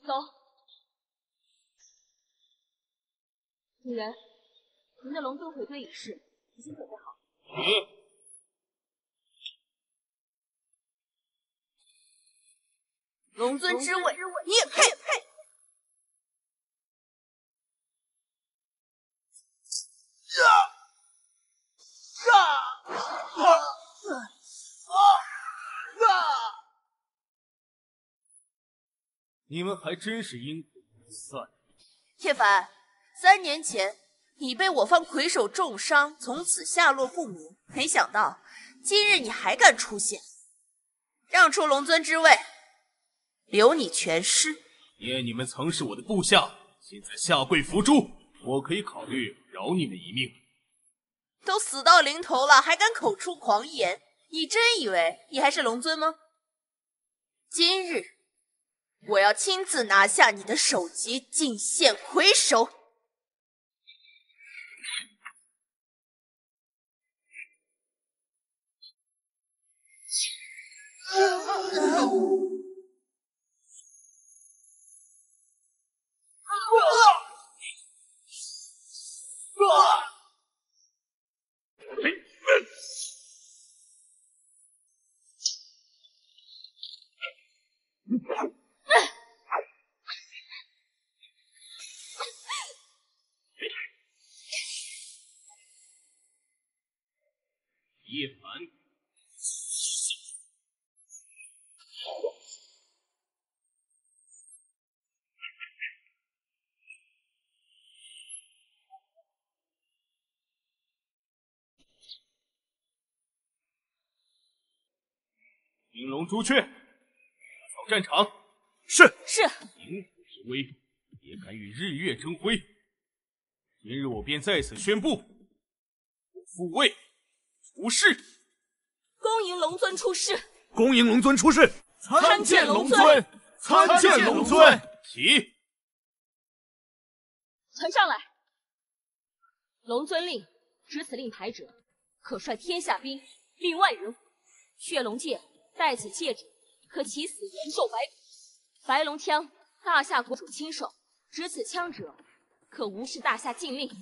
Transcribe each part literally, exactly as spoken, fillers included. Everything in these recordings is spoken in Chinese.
走。主人，您的龙尊回归仪式已经准备好。 嗯。 龙尊之位，你也配？ 你们还真是阴魂不散。 叶凡，三年前你被我方魁首重伤，从此下落不明。没想到今日你还敢出现，让出龙尊之位，留你全尸。 念你们曾是我的部下，现在下跪伏诛，我可以考虑饶你们一命。 都死到临头了，还敢口出狂言？你真以为你还是龙尊吗？今日我要亲自拿下你的首级，进献魁首。 叶凡，引龙朱雀，打扫战场。是是。 阴虎之威，也敢与日月争辉。今日我便在此宣布，我复位出世。 恭迎龙尊出世！ 恭迎龙尊出世！ 参见龙尊！ 参见龙尊！ 起！ 传上来。龙尊令，执此令牌者，可率天下兵，令万人。血龙界戴此戒指，可起死延寿百里。白龙枪，大夏国主亲授，执此枪者，可无视大夏禁令。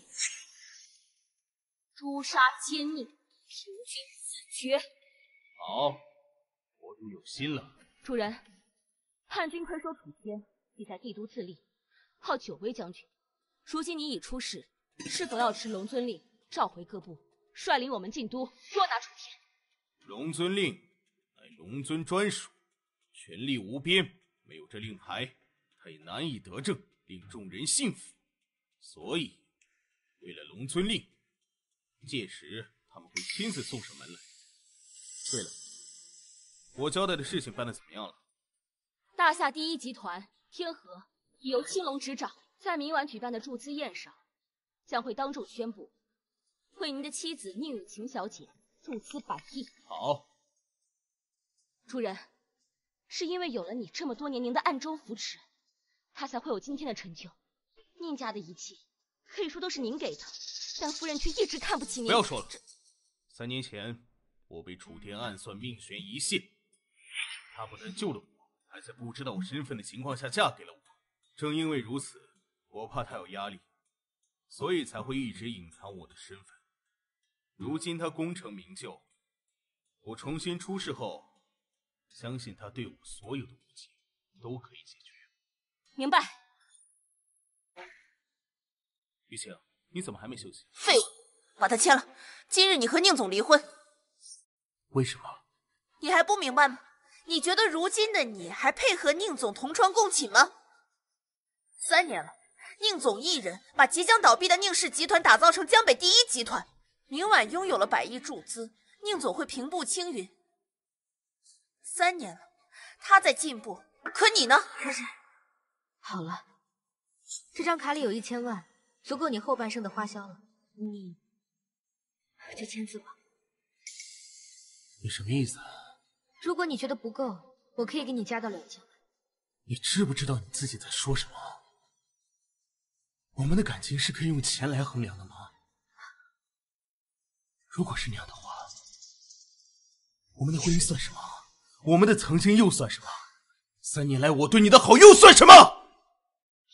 诛杀奸佞，平均死绝。 好，国主有心了。 主人，叛军魁首楚天已在帝都自立，号九威将军。如今你已出世，是否要持龙尊令，召回各部，率领我们进都，捉拿楚天？ 龙尊令乃龙尊专属，权力无边，没有这令牌，他也难以得政，令众人信服。所以，为了龙尊令，届时他们会亲自送上门来。对了，我交代的事情办得怎么样了？ 大夏第一集团天河已由青龙执掌，在明晚举办的祝资宴上，将会当众宣布，为您的妻子宁雨晴小姐注资百亿。 好， 主人，是因为有了你这么多年您的暗中扶持，她才会有今天的成就。宁家的一切可以说都是您给的，但夫人却一直看不起您。 不要说了，三年前我被楚天暗算命悬一线，他不但救了我，还在不知道我身份的情况下嫁给了我。正因为如此，我怕他有压力，所以才会一直隐藏我的身份。如今他功成名就，我重新出世后，相信他对我所有的误解都可以解决。 明白。 雨晴，你怎么还没休息？ 废物，把他签了。今日你和宁总离婚。 为什么？ 你还不明白吗？你觉得如今的你还配合宁总同床共寝吗？三年了，宁总一人把即将倒闭的宁氏集团打造成江北第一集团，明晚拥有了百亿注资，宁总会平步青云。三年了，他在进步，可你呢？ 可是，好了，这张卡里有一千万，足够你后半生的花销了，你就签字吧。 你什么意思？ 如果你觉得不够，我可以给你加到两千万。 你知不知道你自己在说什么？我们的感情是可以用钱来衡量的吗？如果是那样的话，我们的婚姻算什么？我们的曾经又算什么？三年来我对你的好又算什么？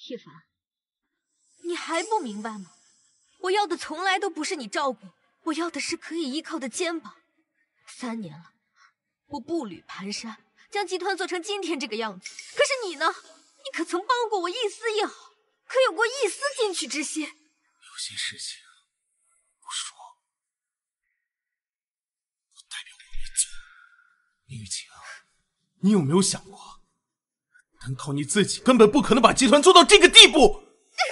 叶凡，你还不明白吗？我要的从来都不是你照顾，我要的是可以依靠的肩膀。三年了，我步履蹒跚，将集团做成今天这个样子。可是你呢？你可曾帮过我一丝一毫，可有过一丝进取之心？ 有些事情不说，不代表我没做。宁雨晴，你有没有想过，单靠你自己根本不可能把集团做到这个地步？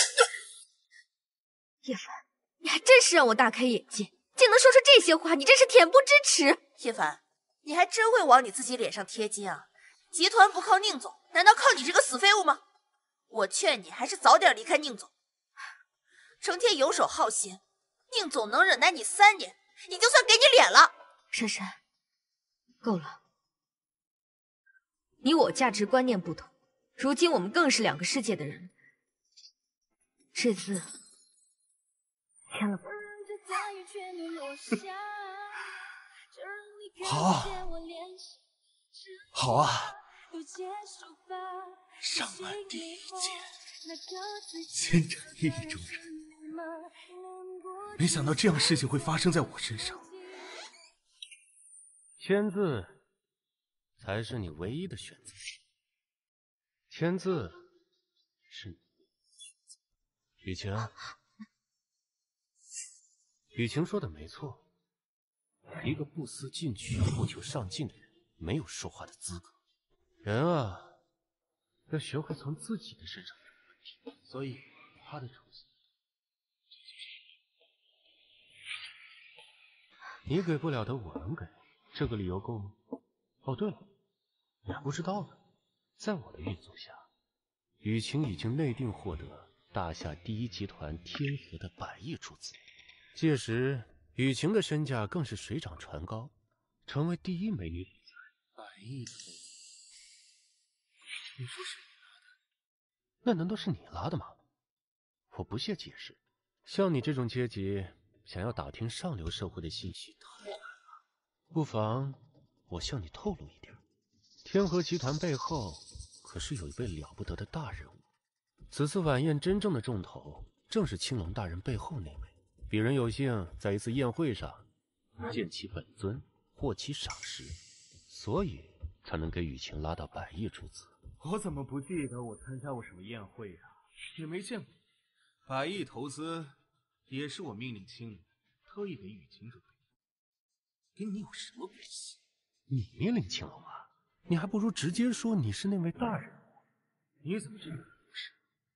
叶凡，你还真是让我大开眼界，竟能说出这些话，你真是恬不知耻。 叶凡，你还真会往你自己脸上贴金啊！集团不靠宁总，难道靠你这个死废物吗？我劝你还是早点离开宁总，成天游手好闲，宁总能忍耐你三年，已经算给你脸了。 珊珊，够了，你我价值观念不同，如今我们更是两个世界的人。这字签了吧。 好啊，好啊，上岸第一剑，牵着意中人。没想到这样事情会发生在我身上。 签字才是你唯一的选择。签字是你雨晴，雨晴说的没错，一个不思进取、不求上进的人，没有说话的资格。人啊，要学会从自己的身上找问题，所以他的出现，你给不了的我能给，这个理由够吗？哦，对了，你还不知道呢，在我的运作下，雨晴已经内定获得大夏第一集团天河的百亿注资，届时雨晴的身价更是水涨船高，成为第一美女理财。百亿的费用，你说是你拉的？那难道是你拉的吗？我不屑解释，像你这种阶级，想要打听上流社会的信息太难了。不妨我向你透露一点，天河集团背后可是有一位了不得的大人物。此次晚宴真正的重头，正是青龙大人背后那位。鄙人有幸在一次宴会上见其本尊，获其赏识，所以才能给雨晴拉到百亿注资。 我怎么不记得我参加过什么宴会啊？也没见过。百亿投资也是我命令青龙特意给雨晴准备的，跟你有什么关系？ 你命令青龙啊？你还不如直接说你是那位大人物。 你怎么知道不是？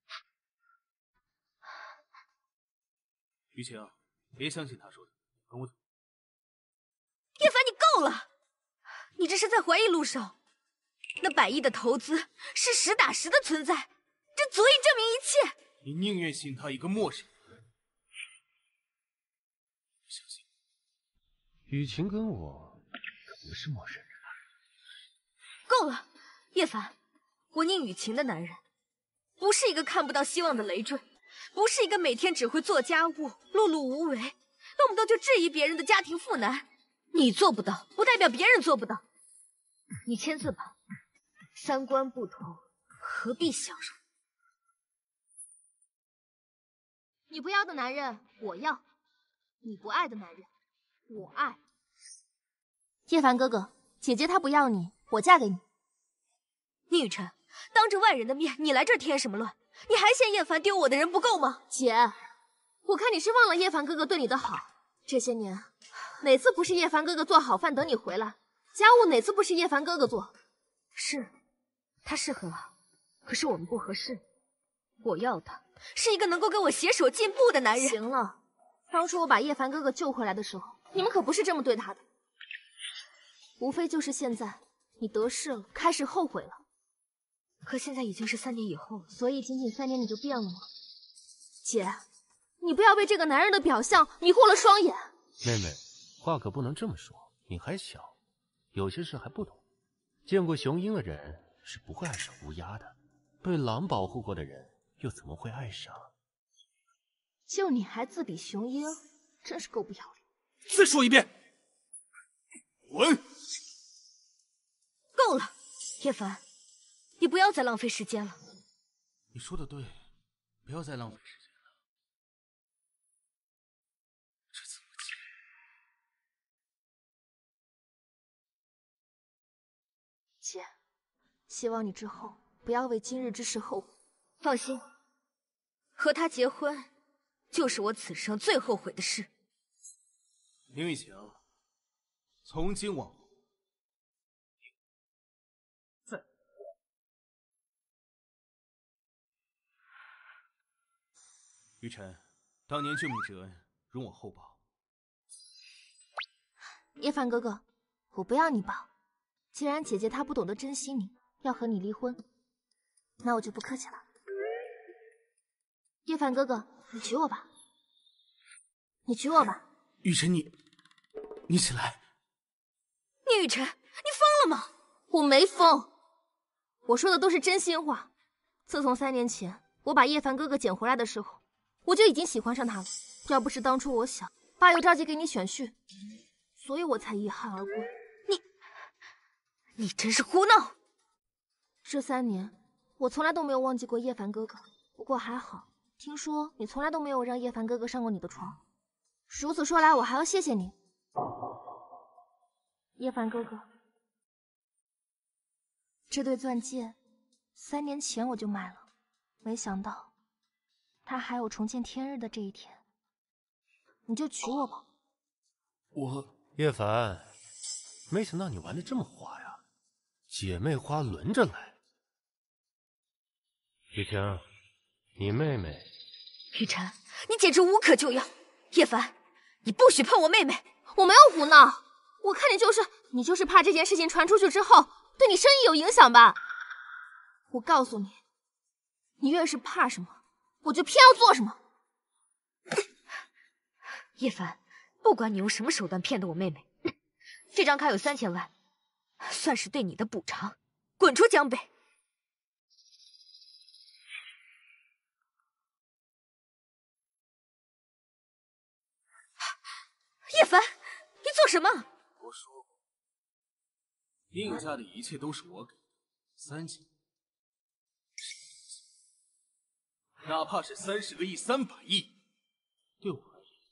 雨晴，别相信他说的，跟我走。 叶凡，你够了！你这是在怀疑陆少？那百亿的投资是实打实的存在，这足以证明一切。 你宁愿信他一个陌生人？相信雨晴跟我可不是陌生人。 够了，叶凡，我宁雨晴的男人，不是一个看不到希望的累赘，不是一个每天只会做家务、碌碌无为，动不动就质疑别人的家庭妇男。你做不到，不代表别人做不到。你签字吧，三观不同，何必相容？ 你不要的男人我要，你不爱的男人我爱。叶凡哥哥，姐姐她不要你，我嫁给你。 宁雨辰，当着外人的面，你来这儿添什么乱？你还嫌叶凡丢我的人不够吗？ 姐，我看你是忘了叶凡哥哥对你的好。这些年，哪次不是叶凡哥哥做好饭等你回来？家务哪次不是叶凡哥哥做？ 是，他是很好，可是我们不合适。我要的是一个能够跟我携手进步的男人。 行了，当初我把叶凡哥哥救回来的时候，你们可不是这么对他的。无非就是现在你得势了，开始后悔了。 可现在已经是三年以后了， 所以仅仅三年你就变了吗？姐，你不要被这个男人的表象迷惑了双眼。 妹妹，话可不能这么说，你还小，有些事还不懂。见过雄鹰的人是不会爱上乌鸦的，被狼保护过的人又怎么会爱上？ 就你还自比雄鹰，真是够不要脸。 再说一遍，滚！ 够了，叶凡，你不要再浪费时间了。 你说的对， 不要再浪费时间了。这怎么解？ 姐，希望你之后不要为今日之事后悔。放心，和他结婚就是我此生最后悔的事。 宁雨晴，从今往后，在雨辰，当年救命之恩，容我厚报。 叶凡哥哥，我不要你报。既然姐姐她不懂得珍惜你，要和你离婚，那我就不客气了。叶凡哥哥，你娶我吧，你娶我吧。 雨辰，你，你起来。 聂雨辰，你疯了吗？我没疯，我说的都是真心话。自从三年前我把叶凡哥哥捡回来的时候，我就已经喜欢上他了。要不是当初我想爸又着急给你选婿，所以我才遗憾而归。你，你真是胡闹！这三年我从来都没有忘记过叶凡哥哥，不过还好，听说你从来都没有让叶凡哥哥上过你的床。如此说来，我还要谢谢你，叶凡哥哥。这对钻戒，三年前我就买了，没想到它还有重见天日的这一天。你就娶我吧。 我叶凡，没想到你玩的这么花呀，姐妹花轮着来。雨晴，你妹妹。 雨辰，你简直无可救药。叶凡，你不许碰我妹妹！我没有胡闹，我看你就是你就是怕这件事情传出去之后对你生意有影响吧？我告诉你，你越是怕什么，我就偏要做什么。叶凡，不管你用什么手段骗得我妹妹，这张卡有三千万，算是对你的补偿。滚出江北！叶凡，你做什么？ 我说过，宁家的一切都是我给的，三千，哪怕是三十个亿、三百亿，对我而言，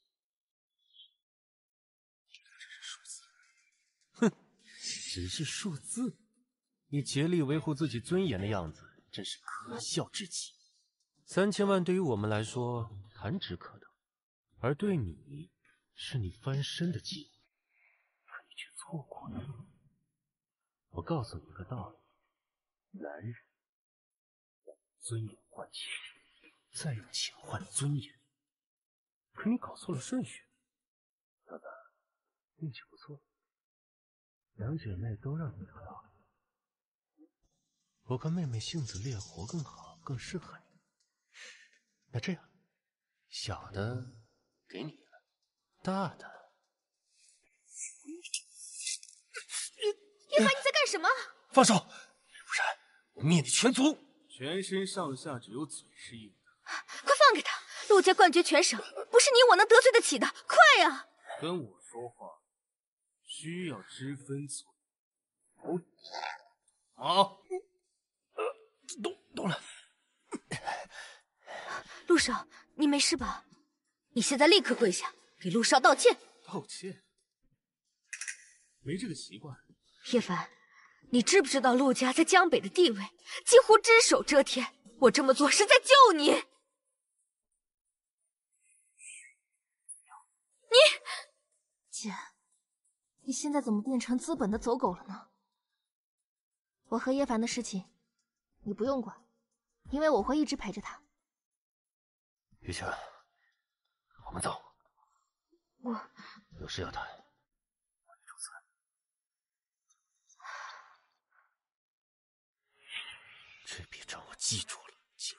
只是数字。 哼，只是数字。你竭力维护自己尊严的样子，真是可笑至极。三千万对于我们来说弹指可得，而对你，是你翻身的机会，可你却错过了。我告诉你一个道理：男人要尊严换钱，再用钱换尊严。可你搞错了顺序。大大，运气不错，两姐妹都让你得到了。我看妹妹性子烈活更好，更适合你。那这样，小的给你了，大的…… 叶凡，你在干什么？ 放手，不然我灭你全族！ 全身上下只有嘴是硬的， 快放开他！陆家冠绝全省，不是你我能得罪得起的。快呀！ 跟我说话需要知分寸。哦，好。 懂懂了。 陆少，你没事吧？你现在立刻跪下，给陆少道歉。 道歉？没这个习惯。 叶凡，你知不知道陆家在江北的地位几乎只手遮天？我这么做是在救你。你，姐，你现在怎么变成资本的走狗了呢？我和叶凡的事情，你不用管，因为我会一直陪着他。 雨晴，我们走。 我有事要谈。这笔账我记住了，今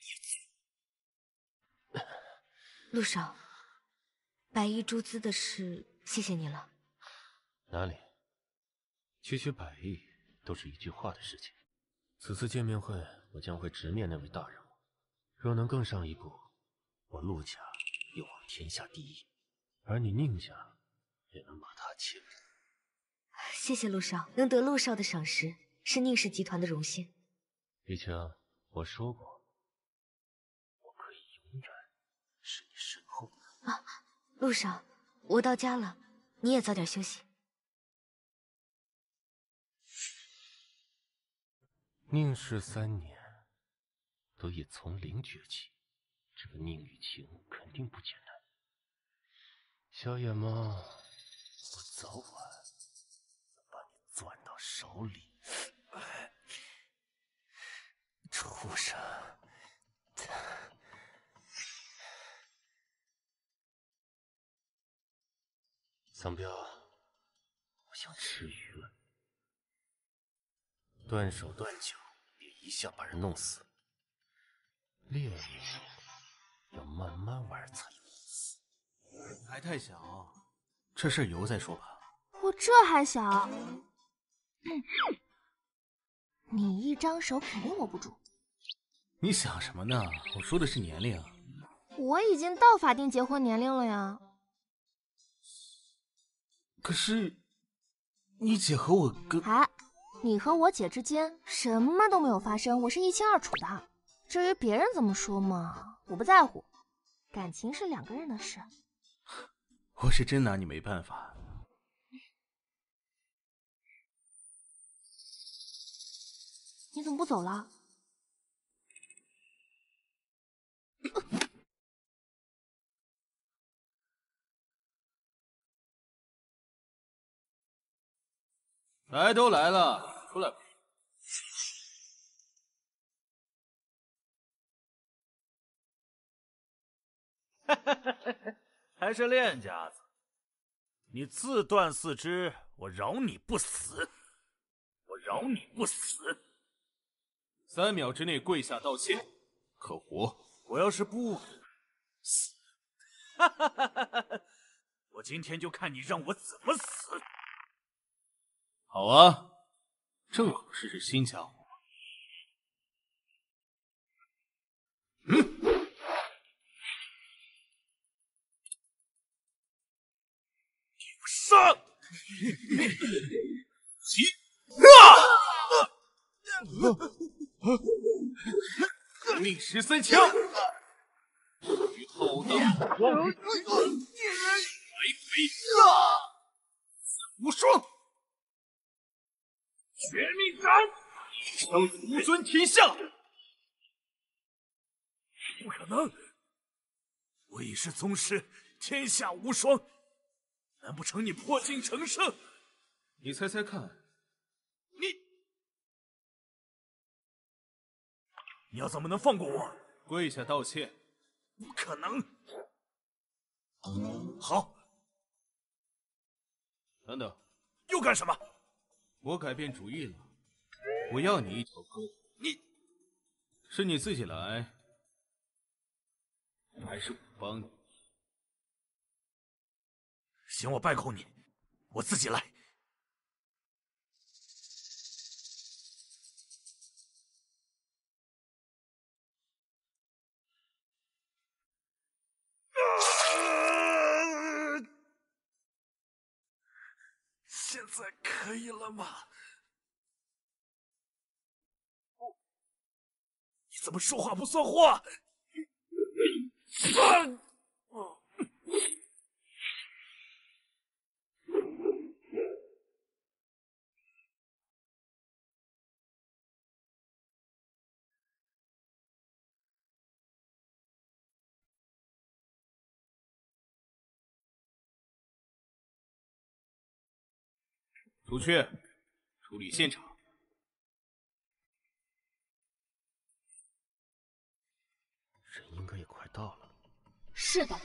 夜灭族。 陆少，白衣诸资的事，谢谢你了。 哪里？区区百亿都是一句话的事情。此次见面会，我将会直面那位大人物。若能更上一步，我陆家有望天下第一，而你宁家也能把他牵着。 谢谢陆少，能得陆少的赏识，是宁氏集团的荣幸。 雨晴，我说过，我可以是你身后啊，陆少，我到家了，你也早点休息。 宁氏三年，得以从零崛起，这个宁雨晴肯定不简单。小野猫，我早晚把你攥到手里。畜生！桑彪，我想吃鱼了。断手断脚也一向把人弄死，猎物要慢慢玩才有意思。 还太小，这事由再说吧。 我这还小，嗯，你一张手肯定握不住。 你想什么呢？我说的是年龄。 我已经到法定结婚年龄了呀。 可是，你姐和我哥…… 哎，你和我姐之间什么都没有发生，我是一清二楚的。至于别人怎么说嘛，我不在乎。感情是两个人的事。 我是真拿你没办法。 你怎么不走了？ 来都来了，出来吧。 还是练家子。你自断四肢，我饶你不死，我饶你不死。 三秒之内跪下道歉，可活。 我要是不死，我今天就看你让我怎么死。 好啊，正好试试新家伙。嗯。 上！起！ 革命十三枪，与浩荡光来回四无双，绝命斩，一枪独尊天下。 不可能！我已是宗师，天下无双。难不成你破镜成圣？ 你猜猜看， 你你要怎么能放过我？ 跪下道歉。 不可能！好， 等等， 又干什么？ 我改变主意了，我要你一条胳膊。 你是你自己来，还是我帮你？ 行，我拜扣你，我自己来。啊！现在可以了吗？不，你怎么说话不算话？啊！ 出去，处理现场。 人应该也快到了。 是的。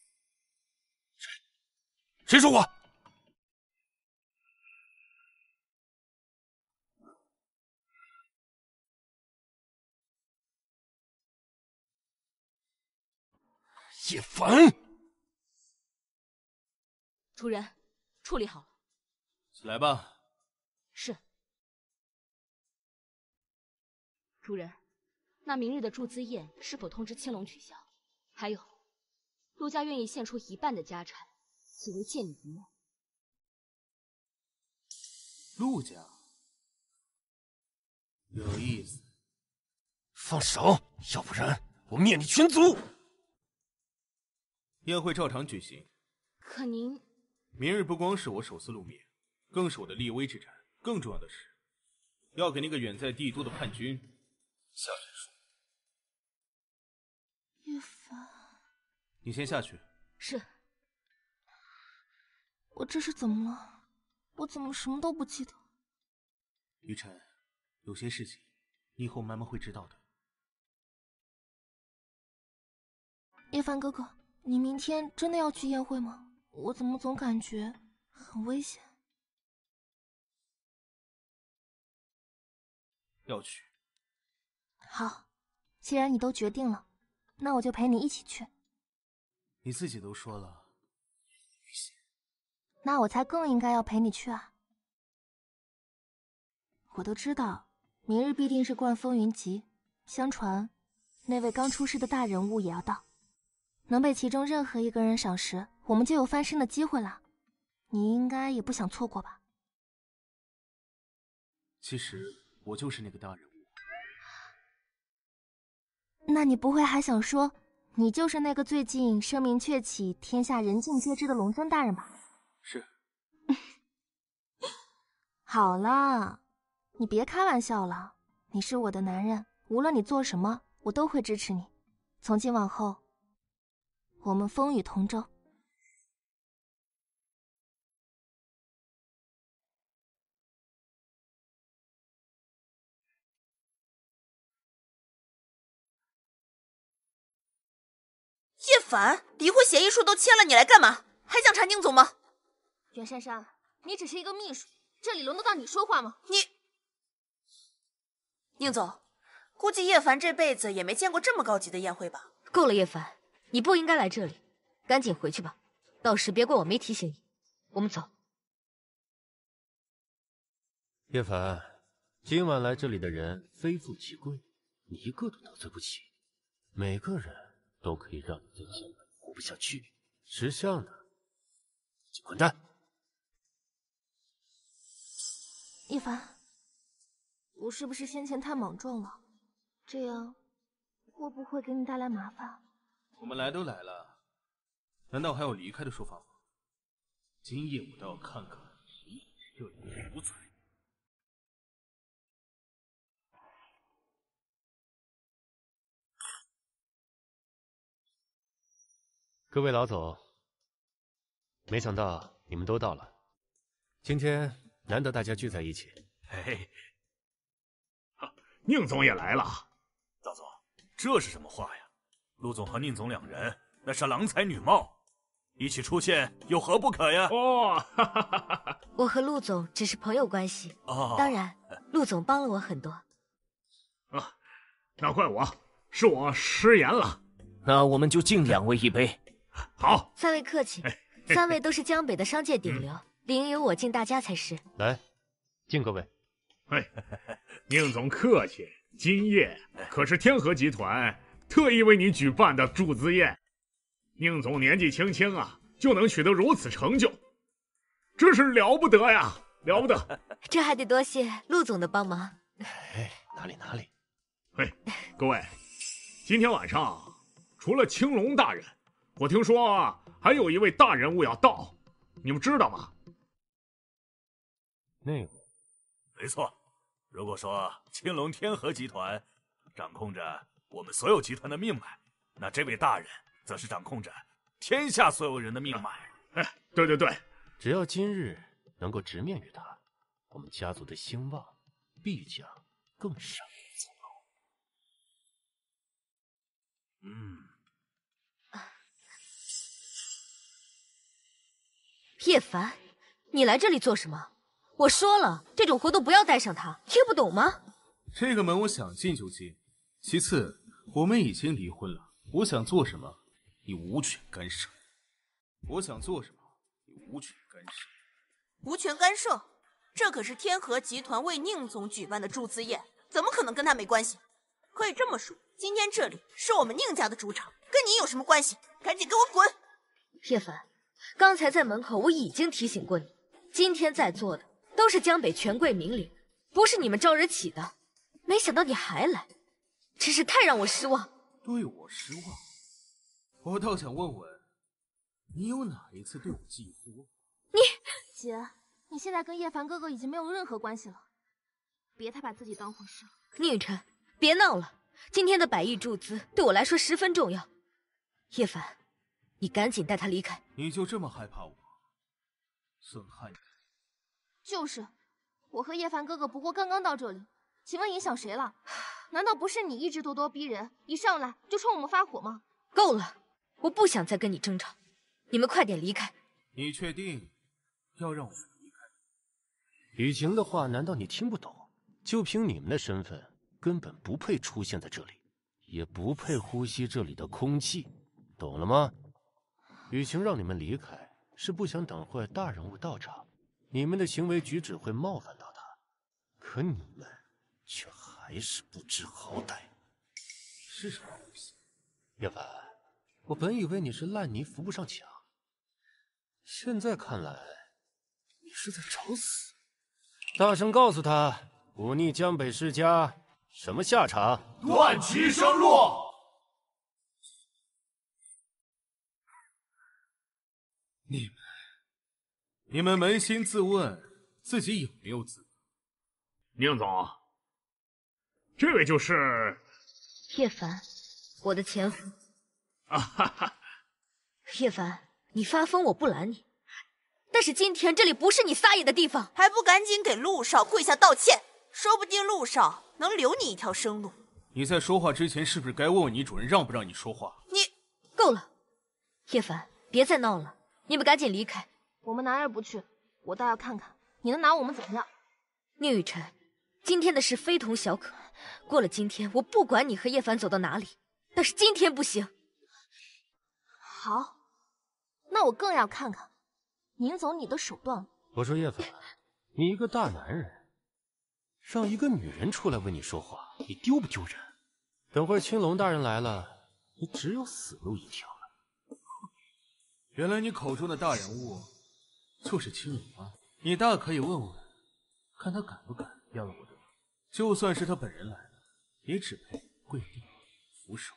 谁说话？叶凡， 主人，处理好了。 起来吧。 是。主人，那明日的祝资宴是否通知青龙取消？还有，陆家愿意献出一半的家产，作为见你一面。 陆家有意思。 放手，要不然我灭你全族！ 宴会照常举行。 可您， 明日不光是我首次露面，更是我的立威之战。更重要的是，要给那个远在帝都的叛军下战书。 叶凡， 你先下去。 是。 我这是怎么了？我怎么什么都不记得？ 雨辰，有些事情你以后慢慢会知道的。 叶凡哥哥，你明天真的要去宴会吗？我怎么总感觉很危险？ 要去。 好，既然你都决定了，那我就陪你一起去。 你自己都说了，危险， 那我才更应该要陪你去啊！我都知道，明日必定是冠风云集，相传那位刚出世的大人物也要到，能被其中任何一个人赏识，我们就有翻身的机会了。你应该也不想错过吧？ 其实我就是那个大人物。 那你不会还想说，你就是那个最近声名鹊起、天下人尽皆知的龙尊大人吧？ 是。 好了，你别开玩笑了。你是我的男人，无论你做什么，我都会支持你。从今往后，我们风雨同舟。 叶凡，离婚协议书都签了，你来干嘛？还想查宁总吗？ 袁姗姗，你只是一个秘书，这里轮得到你说话吗？ 你，宁总，估计叶凡这辈子也没见过这么高级的宴会吧？ 够了，叶凡，你不应该来这里，赶紧回去吧，到时别怪我没提醒你。我们走。 叶凡，今晚来这里的人非富即贵，你一个都得罪不起，每个人都可以让你在今晚活不下去。识相的，请滚蛋！ 叶凡，我是不是先前太莽撞了？这样会不会给你带来麻烦？ 我们来都来了，难道还有离开的说法吗？今夜我倒要看看你这个奴才。 各位老总，没想到你们都到了，今天难得大家聚在一起。 嘿，宁总也来了。赵总，这是什么话呀？陆总和宁总两人那是郎才女貌，一起出现有何不可呀？哦，哈哈哈哈， 我和陆总只是朋友关系， 哦， 当然，陆总帮了我很多。 啊，那怪我，是我失言了。 那我们就敬两位一杯。 好， 三位客气，三位都是江北的商界顶流，理应由我敬大家才是。 来，敬各位。 哎，宁总客气，今夜可是天河集团特意为你举办的祝资宴。宁总年纪轻轻啊，就能取得如此成就，真是了不得呀，了不得！ 这还得多谢陆总的帮忙。 哎，哪里哪里。 哎，各位，今天晚上除了青龙大人，我听说啊，还有一位大人物要到，你们知道吗？ 那位， 没错。如果说青龙天河集团掌控着我们所有集团的命脉，那这位大人则是掌控着天下所有人的命脉。 哎，对对对， 只要今日能够直面于他，我们家族的兴旺必将更上一层楼。 嗯。 叶凡，你来这里做什么？我说了，这种活动不要带上他，听不懂吗？ 这个门我想进就进。其次，我们已经离婚了，我想做什么，你无权干涉。我想做什么，你无权干涉。 无权干涉？这可是天河集团为宁总举办的祝资宴，怎么可能跟他没关系？可以这么说，今天这里是我们宁家的主场，跟你有什么关系？赶紧给我滚！ 叶凡，刚才在门口我已经提醒过你，今天在座的都是江北权贵名伶，不是你们招惹起的。没想到你还来，真是太让我失望。 对我失望？我倒想问问， 你有哪一次对我寄乎？ 你姐，你现在跟叶凡哥哥已经没有任何关系了，别太把自己当回事。 宁雨辰，别闹了，今天的百亿注资对我来说十分重要。叶凡，你赶紧带他离开。 你就这么害怕我？损害你？ 就是，我和叶凡哥哥不过刚刚到这里，请问影响谁了？难道不是你一直咄咄逼人，一上来就冲我们发火吗？ 够了，我不想再跟你争吵，你们快点离开。 你确定要让我们离开？ 雨晴的话难道你听不懂？就凭你们的身份，根本不配出现在这里，也不配呼吸这里的空气，懂了吗？雨晴让你们离开，是不想等会大人物到场，你们的行为举止会冒犯到他，可你们却还是不知好歹。 是什么东西？ 叶凡，我本以为你是烂泥扶不上墙，现在看来你是在找死。大声告诉他，忤逆江北世家，什么下场？ 断其生路！ 你们，你们扪心自问，自己有没有资格？ 宁总，这位就是叶凡，我的前夫。 啊哈哈！ 叶凡，你发疯我不拦你，但是今天这里不是你撒野的地方， 还不赶紧给陆少跪下道歉？说不定陆少能留你一条生路。 你在说话之前，是不是该问问你主人让不让你说话？ 你够了，叶凡，别再闹了，你们赶紧离开。 我们哪儿也不去，我倒要看看你能拿我们怎么样。 宁雨辰，今天的事非同小可，过了今天，我不管你和叶凡走到哪里，但是今天不行。 好，那我更要看看宁总你的手段。 我说叶凡，你一个大男人，让一个女人出来为你说话，你丢不丢人？等会青龙大人来了，你只有死路一条了。 原来你口中的大人物就是青龙啊！你大可以问问，看他敢不敢要了我的命。就算是他本人来了，也只配跪地俯首。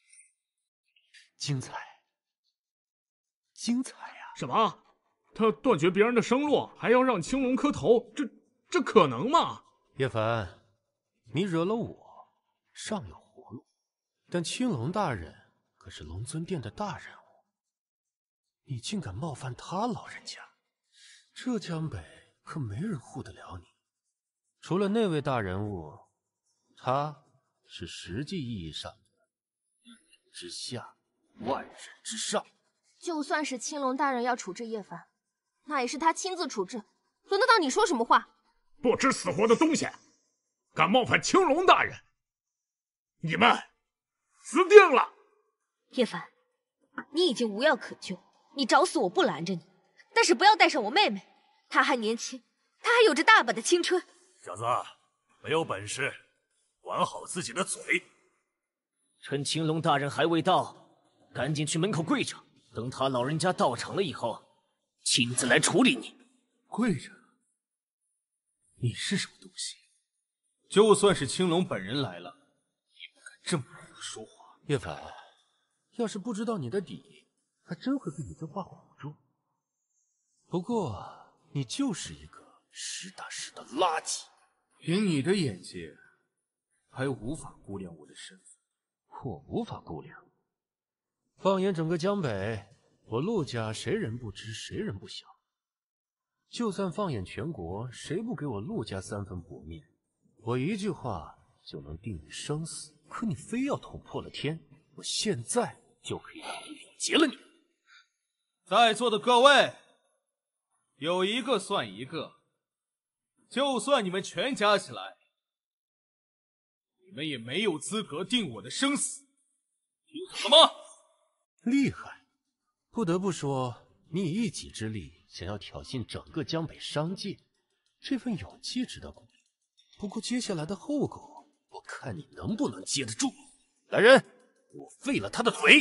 精彩，精彩呀！ 什么？他断绝别人的生路，还要让青龙磕头？这这可能吗？ 叶凡，你惹了我，尚有活路，但青龙大人可是龙尊殿的大人物，你竟敢冒犯他老人家，这江北可没人护得了你。除了那位大人物，他是实际意义上的一人之下，万人之上。 就算是青龙大人要处置叶凡，那也是他亲自处置，轮得到你说什么话？ 不知死活的东西，敢冒犯青龙大人，你们死定了！ 叶凡，你已经无药可救，你找死我不拦着你，但是不要带上我妹妹，她还年轻，她还有着大把的青春。 小子，没有本事，管好自己的嘴。 趁青龙大人还未到，赶紧去门口跪着，等他老人家到场了以后，亲自来处理你。 跪着？你是什么东西？就算是青龙本人来了，也不敢这么跟我说话。 叶凡，要是不知道你的底，还真会被你这话唬住。不过，你就是一个实打实的垃圾。 凭你的眼界，还无法估量我的身份。 我无法估量。放眼整个江北，我陆家谁人不知，谁人不晓。就算放眼全国，谁不给我陆家三分薄面？我一句话就能定你生死，可你非要捅破了天，我现在就可以让你了结了你。 在座的各位，有一个算一个，就算你们全加起来，你们也没有资格定我的生死，听懂了吗？ 厉害，不得不说，你以一己之力想要挑衅整个江北商界，这份勇气值得鼓励。不过接下来的后果，我看你能不能接得住。来人，给我废了他的腿！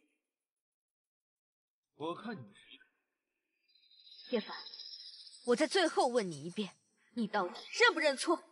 我看你们谁敢。 叶凡，我再最后问你一遍，你到底认不认错？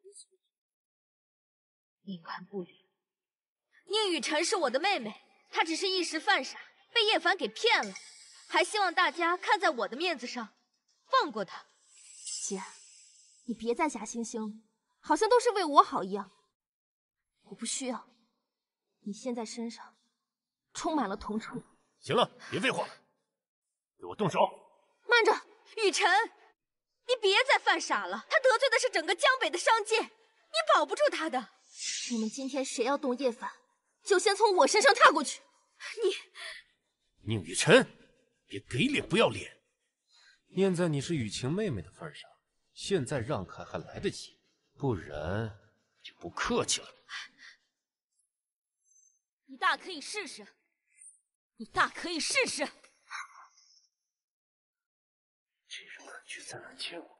宁宽不语。宁雨辰是我的妹妹，她只是一时犯傻，被叶凡给骗了。 还希望大家看在我的面子上，放过他。 姐，你别再假惺惺了，好像都是为我好一样。我不需要，你现在身上充满了铜臭。 行了，别废话了，给我动手！ 慢着， 雨辰，你别再犯傻了。他得罪的是整个江北的商界，你保不住他的。 你们今天谁要动叶凡，就先从我身上踏过去。 你， 宁雨辰，别给脸不要脸！念在你是雨晴妹妹的份上，现在让开还来得及，不然就不客气了。 你大可以试试，你大可以试试。 这人可去在哪见我？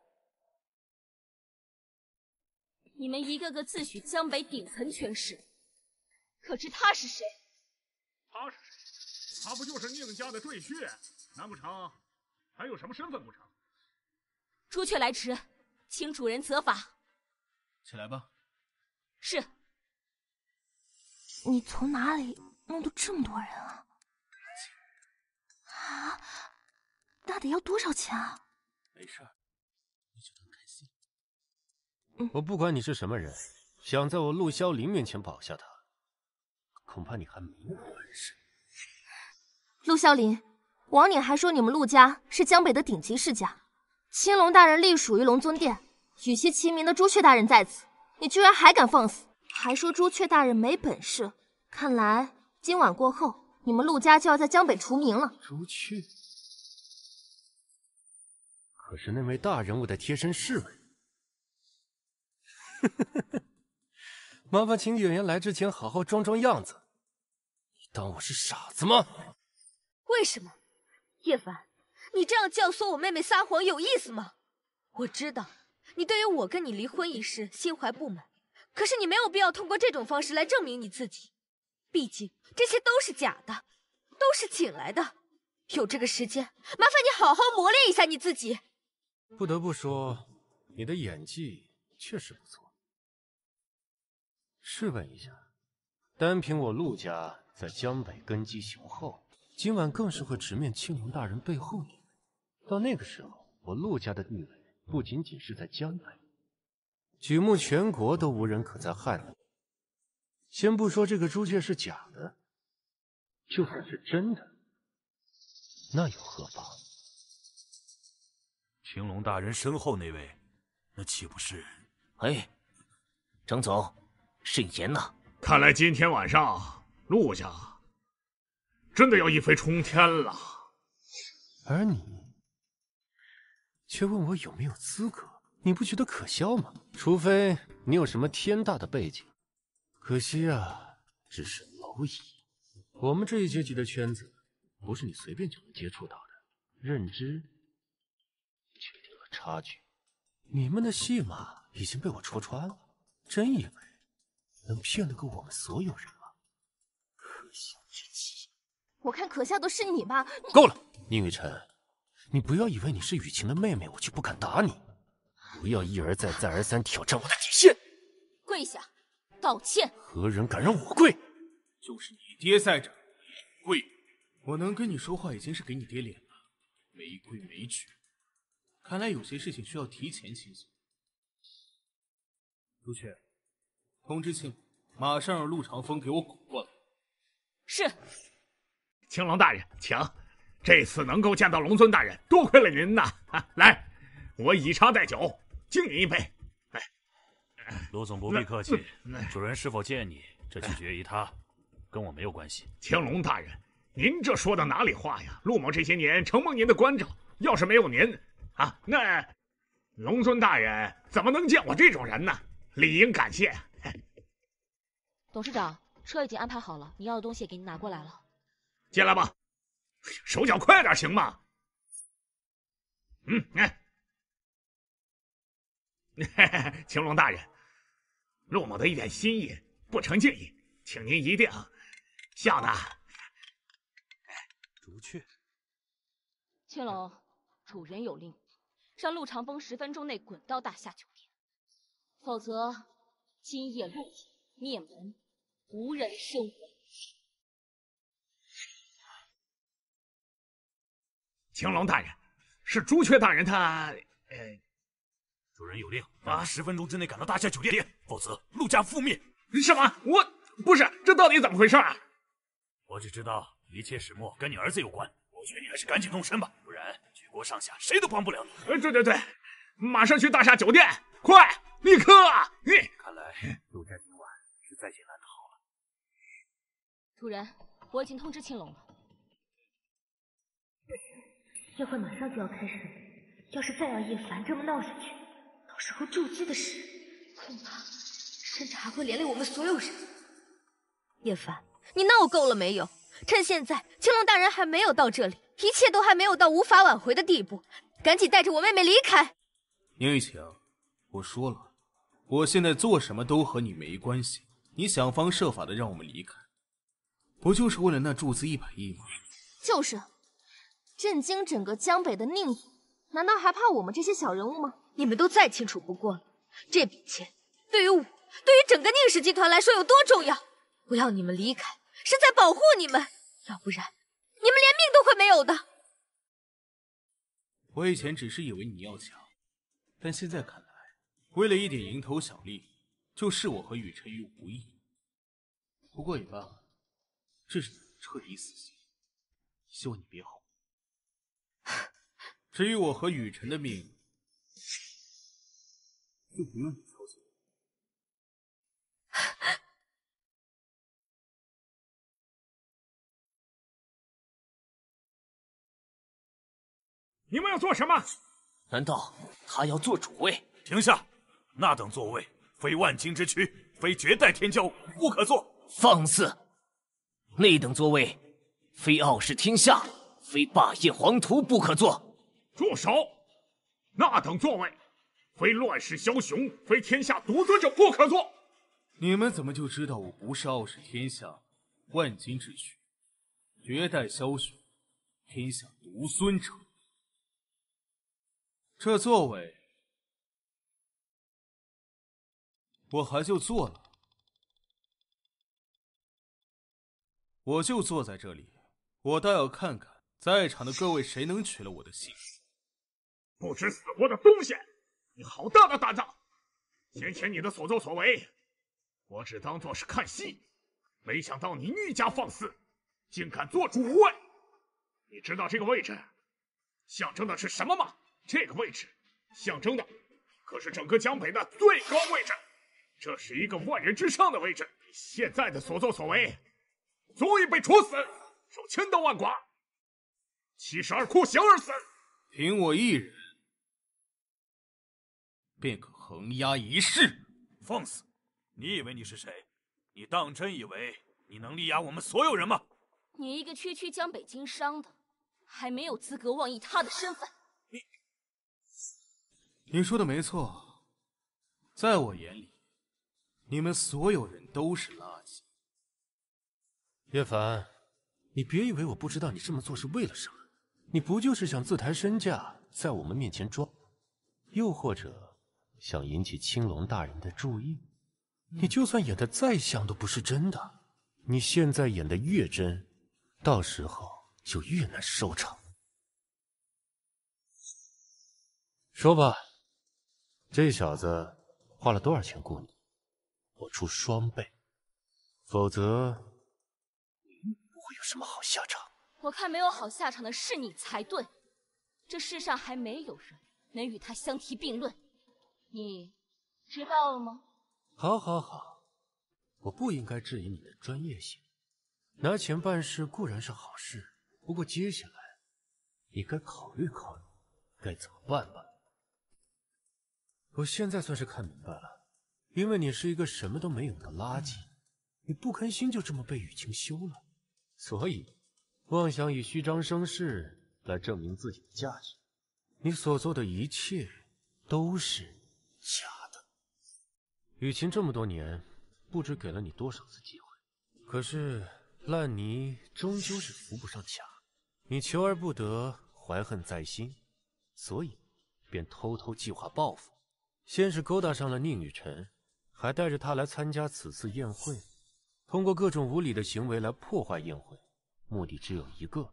你们一个个自诩江北顶层权势，可知他是谁？ 他是谁？他不就是宁家的赘婿？难不成还有什么身份不成？ 朱雀来迟，请主人责罚。 起来吧。 是。 你从哪里弄到这么多人啊？啊，那得要多少钱啊？ 没事，你就当开心。嗯，我不管你是什么人，想在我陆萧林面前保下他，恐怕你还没有本事。 陆萧林，往年还说你们陆家是江北的顶级世家，青龙大人隶属于龙尊殿，与其齐名的朱雀大人在此，你居然还敢放肆！还说朱雀大人没本事，看来今晚过后，你们陆家就要在江北除名了。 朱雀，可是那位大人物的贴身侍卫。麻烦请演员来之前好好装装样子。你当我是傻子吗？ 为什么？叶凡，你这样教唆我妹妹撒谎有意思吗？我知道你对于我跟你离婚一事心怀不满。可是你没有必要通过这种方式来证明你自己，毕竟这些都是假的，都是请来的。有这个时间，麻烦你好好磨练一下你自己。 不得不说，你的演技确实不错。试问一下，单凭我陆家在江北根基雄厚，今晚更是会直面青龙大人背后你。到那个时候，我陆家的地位不仅仅是在江北。举目全国都无人可再害你。先不说这个朱雀是假的，就算是真的，那又何妨？ 青龙大人身后那位，那岂不是？ 哎，张总，慎言呐！ 看来今天晚上陆家真的要一飞冲天了。 而你却问我有没有资格？你不觉得可笑吗？除非你有什么天大的背景，可惜啊，只是蝼蚁。我们这一阶级的圈子，不是你随便就能接触到的，认知决定了差距。你们的戏码已经被我戳穿了，真以为能骗得过我们所有人吗？可笑至极！ 我看可笑的是你吧。你够了，宁雨辰，你不要以为你是雨晴的妹妹，我就不敢打你。不要一而再、再而三挑战我的底线！ 跪下，道歉！ 何人敢让我跪？ 就是你爹在这儿，跪！我能跟你说话已经是给你爹脸了，没规没矩。看来有些事情需要提前倾诉。朱雀，通知庆，马上让陆长风给我滚过来。 是。 青龙大人，请。这次能够见到龙尊大人，多亏了您呐！啊、来，我以茶代酒。敬您一杯。哎， 陆总不必客气，主人是否见你，这取决于他，跟我没有关系。 青龙大人，您这说的哪里话呀？陆某这些年承蒙您的关照，要是没有您啊，那龙尊大人怎么能见我这种人呢？理应感谢。 董事长，车已经安排好了，你要的东西也给你拿过来了。 进来吧，手脚快点行吗？嗯，哎。青龙大人，陆某的一点心意，不成敬意，请您一定笑纳。 朱雀， 青龙，主人有令，让陆长风十分钟内滚到大夏酒店，否则今夜陆家灭门，无人生还。 青龙大人，是朱雀大人他……呃， 主人有令，让他十分钟之内赶到大夏酒店，否则陆家覆灭。 什么？我不是，这到底怎么回事啊？ 我只知道一切始末跟你儿子有关，我劝你还是赶紧动身吧，不然举国上下谁都帮不了你。 呃，对对对，马上去大夏酒店，快，立刻！嗯， 看来陆家今晚是在劫难逃了。 主人，我已经通知青龙了。 宴会马上就要开始了，要是再让叶凡这么闹下去，到时候筑基的事，恐怕甚至还会连累我们所有人。 叶凡，你闹够了没有？趁现在青龙大人还没有到这里，一切都还没有到无法挽回的地步，赶紧带着我妹妹离开。 宁雨晴，我说了，我现在做什么都和你没关系，你想方设法的让我们离开，不就是为了那注资一百亿吗？ 就是，震惊整个江北的宁祖，难道还怕我们这些小人物吗？ 你们都再清楚不过了，这笔钱对于我，对于整个宁氏集团来说有多重要？我要你们离开，是在保护你们，要不然你们连命都会没有的。 我以前只是以为你要强，但现在看来，为了一点蝇头小利，就视我和雨辰于无益。不过也罢，这是彻底死心，希望你别后悔。至于我和雨辰的命，就不用你操心。 你们要做什么？ 难道他要做主位？ 停下！那等座位非万金之躯，非绝代天骄，不可坐。 放肆！那等座位非傲视天下，非霸业皇图不可坐。 住手！那等座位非乱世枭雄，非天下独尊者不可坐。 你们怎么就知道我不是傲视天下、万金之躯、绝代枭雄、天下独尊者？这座位，我还就坐了，我就坐在这里，我倒要看看在场的各位谁能取了我的性命。 不知死活的东西，你好大的胆子！先前你的所作所为，我只当作是看戏，没想到你愈加放肆，竟敢做主位。你知道这个位置象征的是什么吗？这个位置象征的可是整个江北的最高位置，这是一个万人之上的位置。你现在的所作所为，足以被处死，受千刀万剐，七十二酷刑而死。 凭我一人，便可横压一世。 放肆！你以为你是谁？你当真以为你能力压我们所有人吗？ 你一个区区江北经商的，还没有资格妄议他的身份。 你，你说的没错，在我眼里，你们所有人都是垃圾。 叶凡，你别以为我不知道你这么做是为了什么。你不就是想自抬身价，在我们面前装，又或者想引起青龙大人的注意？你就算演得再像，都不是真的。你现在演得越真，到时候就越难收场。说吧，这小子花了多少钱雇你？我出双倍，否则你不会有什么好下场。 我看没有好下场的是你才对。这世上还没有人能与他相提并论，你知道了吗？ 好，好，好，我不应该质疑你的专业性。拿钱办事固然是好事，不过接下来你该考虑考虑该怎么办吧。我现在算是看明白了，因为你是一个什么都没有的垃圾，你不甘心就这么被雨晴休了，所以妄想以虚张声势来证明自己的价值。你所做的一切都是假的。雨晴这么多年，不知给了你多少次机会，可是烂泥终究是扶不上墙。你求而不得，怀恨在心，所以便偷偷计划报复。先是勾搭上了宁雨辰，还带着他来参加此次宴会，通过各种无理的行为来破坏宴会，目的只有一个，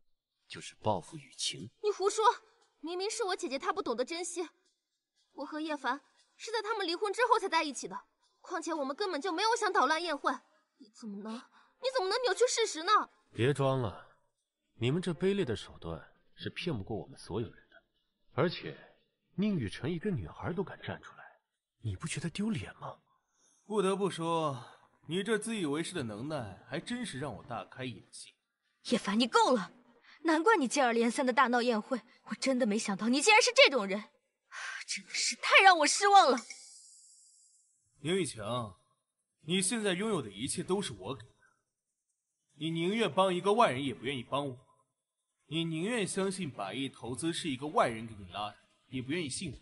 就是报复雨晴。 你胡说！明明是我姐姐，她不懂得珍惜。我和叶凡是在他们离婚之后才在一起的，况且我们根本就没有想捣乱宴会。你怎么能，你怎么能扭曲事实呢？ 别装了，你们这卑劣的手段是骗不过我们所有人的。而且，宁雨辰一个女孩都敢站出来，你不觉得丢脸吗？ 不得不说，你这自以为是的能耐，还真是让我大开眼界。 叶凡，你够了！难怪你接二连三的大闹宴会，我真的没想到你竟然是这种人，真的是太让我失望了。 宁雨晴，你现在拥有的一切都是我给的，你宁愿帮一个外人，也不愿意帮我；你宁愿相信百亿投资是一个外人给你拉的，也不愿意信我。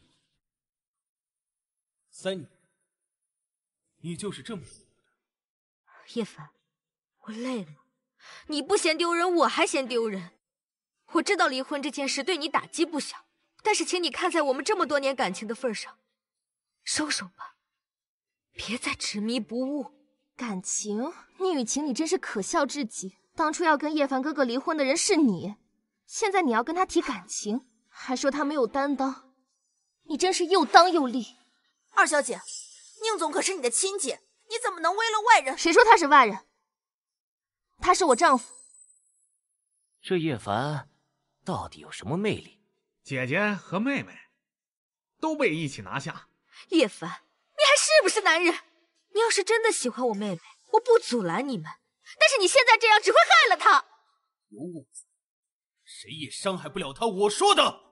三年，你就是这么死的。 叶凡，我累了，你不嫌丢人，我还嫌丢人。我知道离婚这件事对你打击不小，但是请你看在我们这么多年感情的份上，收手吧，别再执迷不悟。 感情，宁雨晴，你真是可笑至极。当初要跟叶凡哥哥离婚的人是你，现在你要跟他提感情，还说他没有担当，你真是又当又立。 二小姐，宁总可是你的亲姐，你怎么能为了外人？ 谁说他是外人？他是我丈夫。 这叶凡到底有什么魅力？ 姐姐和妹妹都被一起拿下。 叶凡，你还是不是男人？你要是真的喜欢我妹妹，我不阻拦你们，但是你现在这样只会害了她。 有我在，谁也伤害不了她。我说的。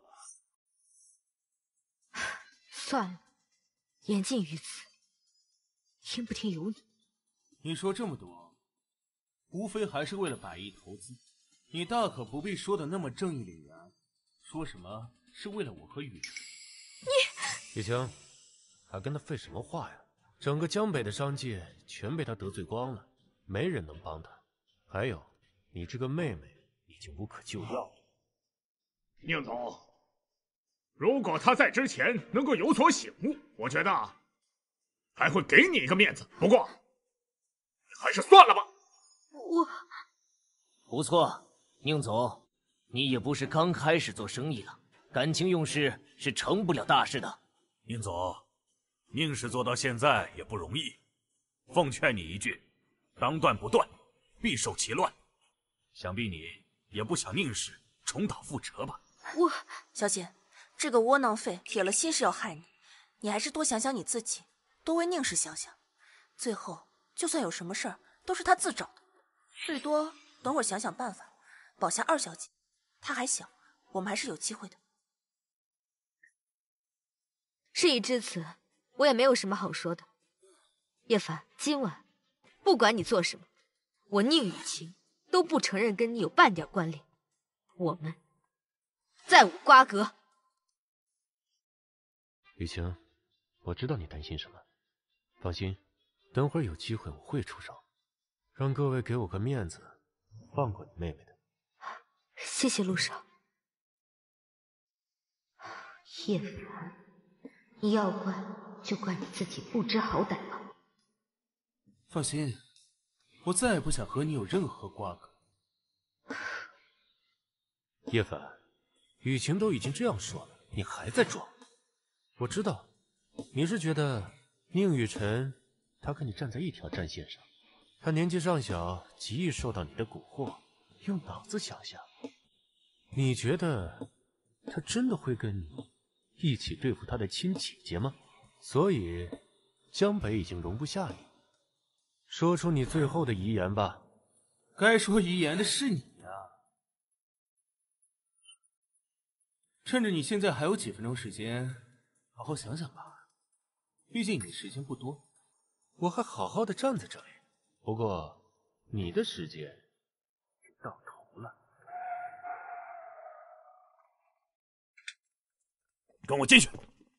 算了，言尽于此，听不听由你。 你说这么多，无非还是为了百亿投资，你大可不必说的那么正义凛然，说什么是为了我和雨辰。 雨晴，还跟他废什么话呀？整个江北的商界全被他得罪光了，没人能帮他。还有，你这个妹妹已经无可救药了。 宁总，如果他在之前能够有所醒悟，我觉得还会给你一个面子。不过，还是算了吧。 我不错，宁总，你也不是刚开始做生意了，感情用事是成不了大事的。 宁总，宁氏做到现在也不容易，奉劝你一句，当断不断，必受其乱。想必你也不想宁氏重蹈覆辙吧？ 我小姐，这个窝囊废铁了心是要害你，你还是多想想你自己，多为宁氏想想。最后，就算有什么事儿，都是他自找的。最多等会儿想想办法，保下二小姐。她还小，我们还是有机会的。 事已至此，我也没有什么好说的。叶凡，今晚不管你做什么，我宁雨晴都不承认跟你有半点关联。我们再无瓜葛。 雨晴，我知道你担心什么，放心，等会儿有机会我会出手，让各位给我个面子，放过你妹妹的。 谢谢陆少。叶凡，你要怪就怪你自己不知好歹吧。 放心，我再也不想和你有任何瓜葛。 叶凡，雨晴都已经这样说了，你还在装？我知道，你是觉得宁雨辰他跟你站在一条战线上，他年纪尚小，极易受到你的蛊惑。用脑子想想，你觉得他真的会跟你一起对付他的亲姐姐吗？所以江北已经容不下你，说出你最后的遗言吧。 该说遗言的是你呀。趁着你现在还有几分钟时间，好好想想吧。毕竟你的时间不多。 我还好好的站在这里，不过你的时间到头了。 跟我进去。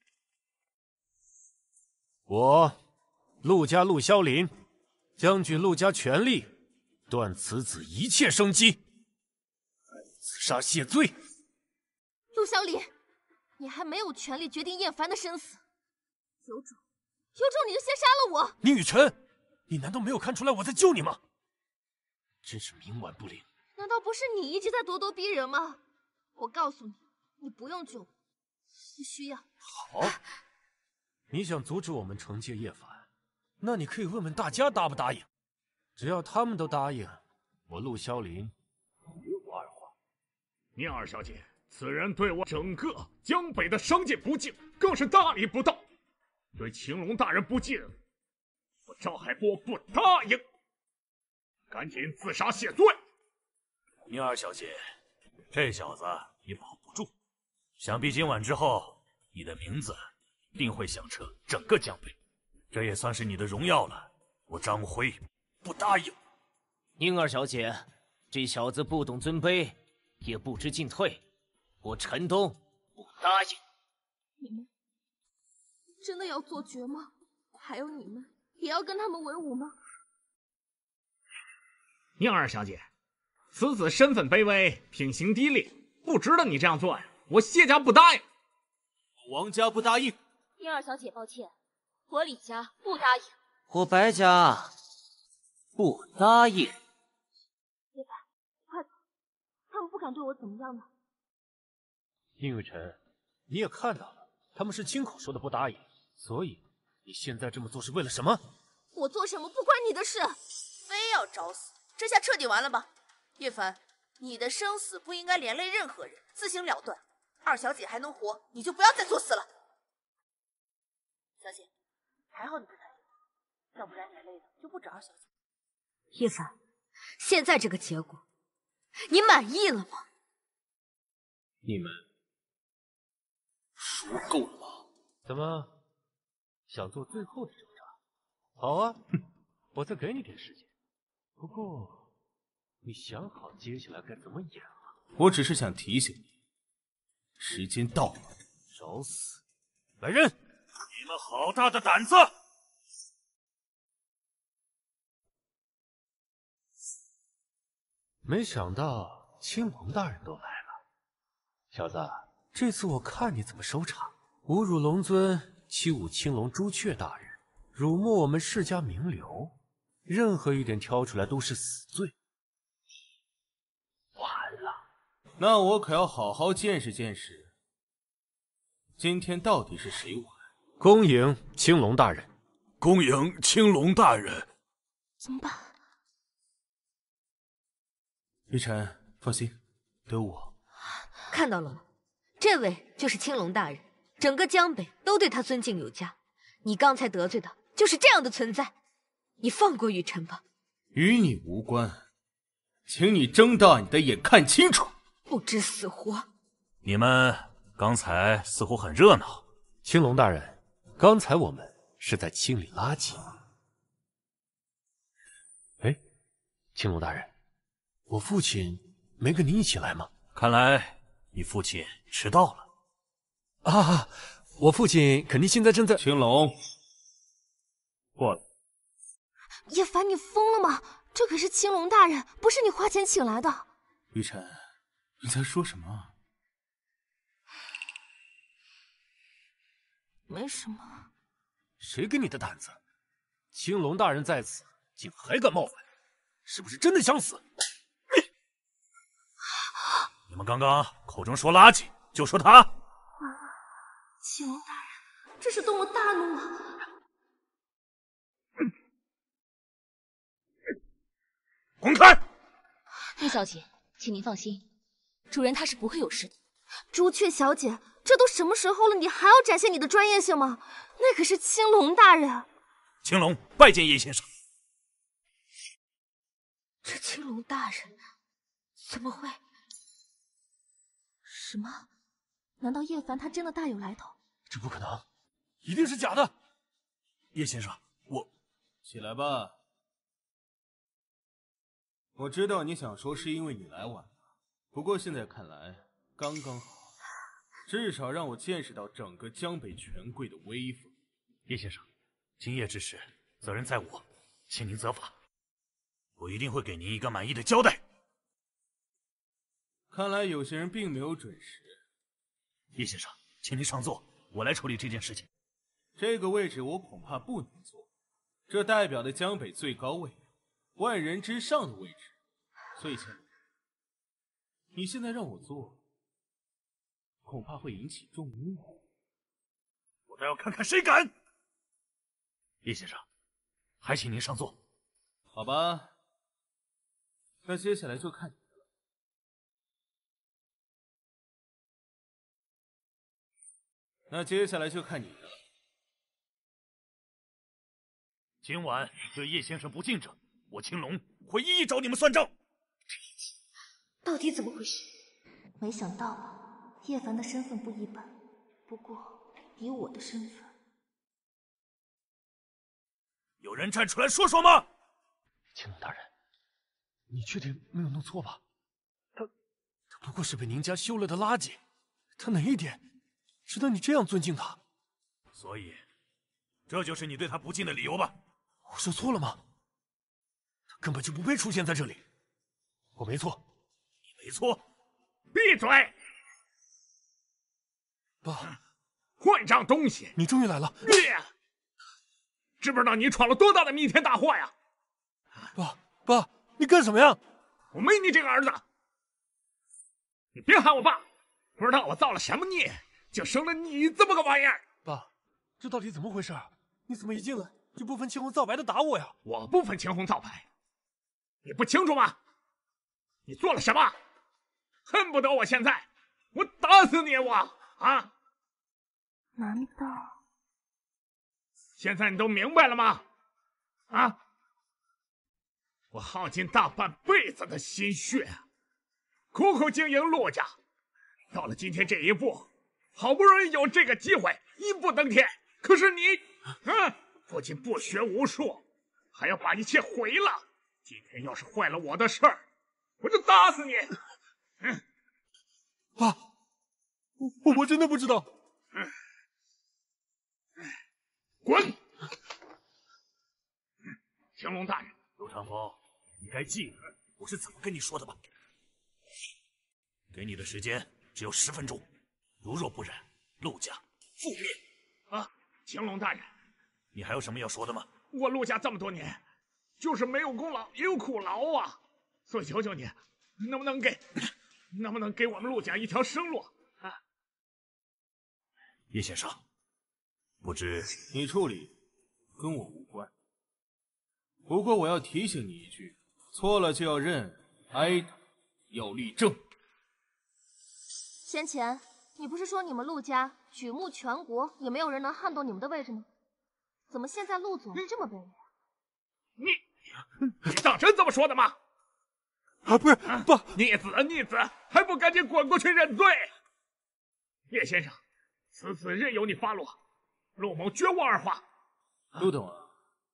我陆家陆萧林将举陆家全力断此子一切生机，自杀谢罪。 陆萧林，你还没有权利决定叶凡的生死，有种，有种你就先杀了我！ 宁雨辰，你难道没有看出来我在救你吗？真是冥顽不灵。 难道不是你一直在咄咄逼人吗？我告诉你，你不用救我，不需要。 好，你想阻止我们惩戒叶凡，那你可以问问大家答不答应。只要他们都答应，我陆萧林绝无二话。 宁二小姐，此人对我整个江北的商界不敬，更是大逆不道。对青龙大人不敬，我赵海波不答应。赶紧自杀谢罪。 宁二小姐，这小子你保不住，想必今晚之后，你的名字定会响彻整个江北，这也算是你的荣耀了。我张辉不答应。 宁二小姐，这小子不懂尊卑，也不知进退，我陈东不答应。 你们真的要做绝吗？还有你们也要跟他们为伍吗？ 宁二小姐，此子身份卑微，品行低劣，不值得你这样做呀！我谢家不答应。 王家不答应。 宁二小姐，抱歉，我李家不答应。 我白家不答应。 叶凡，快走，他们不敢对我怎么样的。 宁雨辰，你也看到了，他们是亲口说的不答应，所以你现在这么做是为了什么？ 我做什么不关你的事。 非要找死，这下彻底完了吧？叶凡，你的生死不应该连累任何人，自行了断。二小姐还能活，你就不要再作死了。小姐，还好你不答应，要不然你累的就不止二小姐。 叶凡，现在这个结果，你满意了吗？ 你们熟够了吗？ 怎么想做最后的挣扎？好啊，我再给你点时间。不过，你想好接下来该怎么演了？ 我只是想提醒你，时间到了。 找死！来人！ 你们好大的胆子！ 没想到青龙大人都来了，小子，这次我看你怎么收场。侮辱龙尊，欺侮青龙朱雀大人，辱没我们世家名流，任何一点挑出来都是死罪。完了， 那我可要好好见识见识，今天到底是谁晚？ 恭迎青龙大人。 恭迎青龙大人。 怎么办？ 玉晨，放心，得我。 看到了吗？这位就是青龙大人，整个江北都对他尊敬有加。你刚才得罪的就是这样的存在，你放过雨辰吧。 与你无关，请你睁大你的眼看清楚。 不知死活！ 你们刚才似乎很热闹。 青龙大人，刚才我们是在清理垃圾。哎，青龙大人，我父亲没跟您一起来吗？ 看来你父亲迟到了。 啊，我父亲肯定现在正在…… 青龙，过来。 叶凡，你疯了吗？这可是青龙大人，不是你花钱请来的。 玉晨，你在说什么？ 没什么。 谁给你的胆子？青龙大人在此，竟还敢冒犯，是不是真的想死？ 你们刚刚口中说垃圾，就说他。 青龙大人，这是动了大怒啊！ 滚开！ 宁小姐，请您放心，主人他是不会有事的。 朱雀小姐，这都什么时候了，你还要展现你的专业性吗？那可是青龙大人。 青龙拜见叶先生。 这青龙大人怎么会？什么？难道叶凡他真的大有来头？ 这不可能，一定是假的。 叶先生，我起来吧。我知道你想说是因为你来晚了，不过现在看来刚刚好，至少让我见识到整个江北权贵的威风。 叶先生，今夜之事责任在我，请您责罚，我一定会给您一个满意的交代。 看来有些人并没有准时。 叶先生，请您上座，我来处理这件事情。 这个位置我恐怕不能坐，这代表的江北最高位，万人之上的位置，所以请你现在让我做，恐怕会引起众怒。 我倒要看看谁敢！叶先生，还请您上座。 好吧，那接下来就看你的了。那接下来就看你的了。 今晚对叶先生不敬者，我青龙会一一找你们算账。 这一切到底怎么回事？ 没想到吧，叶凡的身份不一般，不过以我的身份， 有人站出来说说吗？ 青龙大人，你确定没有弄错吧？他，他不过是被宁家休了的垃圾，他哪一点值得你这样尊敬他？ 所以，这就是你对他不敬的理由吧？ 我说错了吗？他根本就不配出现在这里，我没错。 你没错。 闭嘴！ 爸， 混账东西！ 你终于来了。 知不知道你闯了多大的弥天大祸呀？ 爸，爸，你干什么呀？ 我没你这个儿子。你别喊我爸，不知道我造了什么孽，就生了你这么个玩意儿。 爸，这到底怎么回事？你怎么一进来就不分青红皂白的打我呀？ 我不分青红皂白，你不清楚吗？你做了什么？恨不得我现在我打死你！我啊！ 难道现在你都明白了吗？啊！我耗尽大半辈子的心血，苦苦经营陆家，到了今天这一步，好不容易有这个机会一步登天，可是你，嗯，不仅不学无术，还要把一切毁了。今天要是坏了我的事儿，我就打死你！嗯， 爸，我我真的不知道。 嗯，滚！青龙大人， 陆长风，你该记得我是怎么跟你说的吧？给你的时间只有十分钟，如若不然，陆家覆灭。 啊，青龙大人， 你还有什么要说的吗？ 我陆家这么多年，就是没有功劳也有苦劳啊，所以求求你，能不能给，能不能给我们陆家一条生路啊？ 叶先生，不知你处理跟我无关。不过我要提醒你一句，错了就要认，挨打要立正。 先前你不是说你们陆家举目全国也没有人能撼动你们的位置吗？怎么现在陆总这么卑微啊？ 你你当真这么说的吗？ 啊，不是，爸， 逆子逆子，还不赶紧滚过去认罪！叶先生，此次任由你发落，陆某绝无二话。 陆董啊，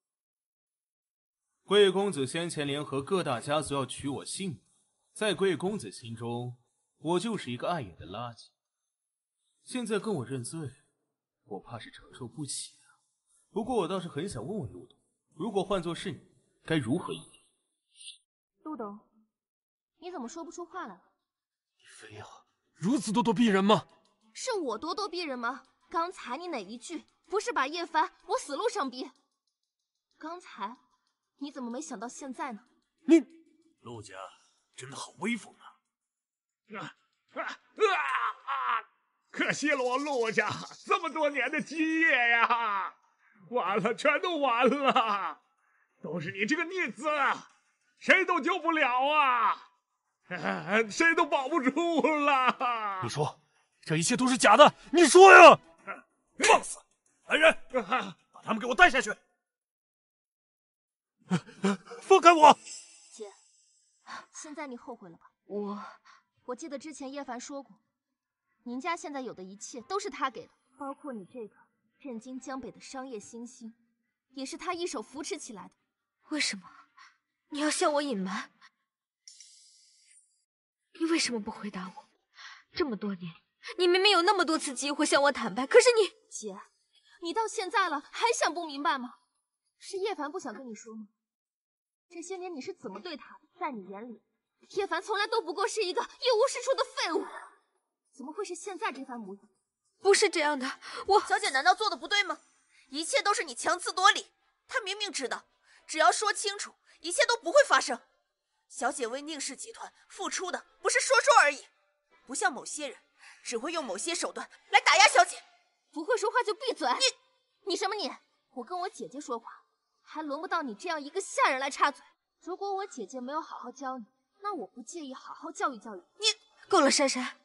贵公子先前联合各大家族要取我性命，在贵公子心中，我就是一个碍眼的垃圾。现在跟我认罪，我怕是承受不起啊。不过我倒是很想问问陆董，如果换作是你，该如何应对？ 陆董，你怎么说不出话来了？ 你非要如此咄咄逼人吗？ 是我咄咄逼人吗？刚才你哪一句不是把叶凡往死路上逼？刚才你怎么没想到现在呢？ 你陆家真的好威风啊！ 啊啊啊！可惜了我陆家这么多年的基业呀，完了，全都完了，都是你这个逆子，谁都救不了啊，啊谁都保不住了。 你说这一切都是假的，你说呀！ 放肆！来人，把他们给我带下去！ 放开我！ 姐，现在你后悔了吧？ 我我记得之前叶凡说过，您家现在有的一切都是他给的，包括你这个震惊江北的商业新星，也是他一手扶持起来的。 为什么你要向我隐瞒？你为什么不回答我？这么多年，你明明有那么多次机会向我坦白，可是你…… 姐，你到现在了还想不明白吗？是叶凡不想跟你说吗？这些年你是怎么对他的？在你眼里，叶凡从来都不过是一个一无是处的废物，怎么会是现在这番模样？ 不是这样的，我…… 小姐难道做的不对吗？一切都是你强词夺理，他明明知道，只要说清楚，一切都不会发生。 小姐为宁氏集团付出的不是说说而已，不像某些人只会用某些手段来打压小姐。 不会说话就闭嘴！你你什么你？我跟我姐姐说话，还轮不到你这样一个下人来插嘴。如果我姐姐没有好好教你，那我不介意好好教育教育你。 够了，珊珊。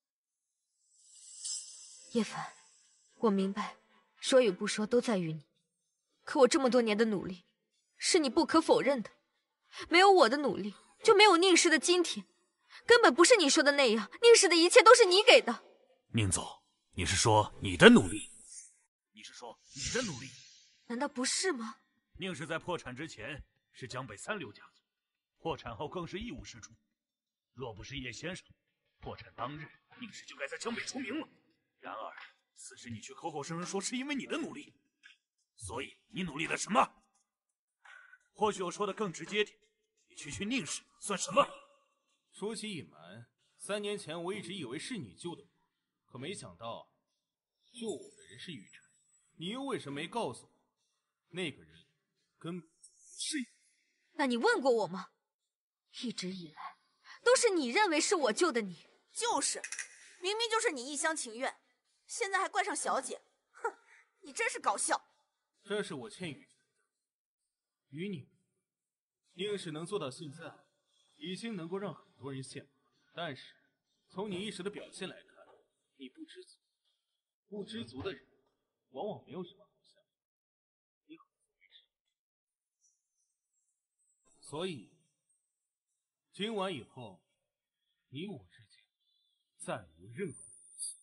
叶凡，我明白，说与不说都在于你。可我这么多年的努力，是你不可否认的。没有我的努力，就没有宁氏的今天。根本不是你说的那样，宁氏的一切都是你给的。 宁总，你是说你的努力？你是说你的努力？ 难道不是吗？ 宁氏在破产之前是江北三流家族，破产后更是一无是处。若不是叶先生，破产当日宁氏就该在江北出名了。然而此时你却口口声声说是因为你的努力，所以你努力了什么？或许我说的更直接点，你区区宁氏算什么？ 说起隐瞒，三年前我一直以为是你救的我，可没想到救我的人是雨辰，你又为什么没告诉我？那个人根本是…… 那你问过我吗？一直以来都是你认为是我救的你。 就是，明明就是你一厢情愿，现在还怪上小姐，哼，你真是搞笑。 这是我欠雨辰的，与你，宁氏能做到现在，已经能够让很多人羡慕。但是从你一时的表现来看，你不知足，不知足的人往往没有什么好下场。你很没事，所以今晚以后，你我之间再无任何联系。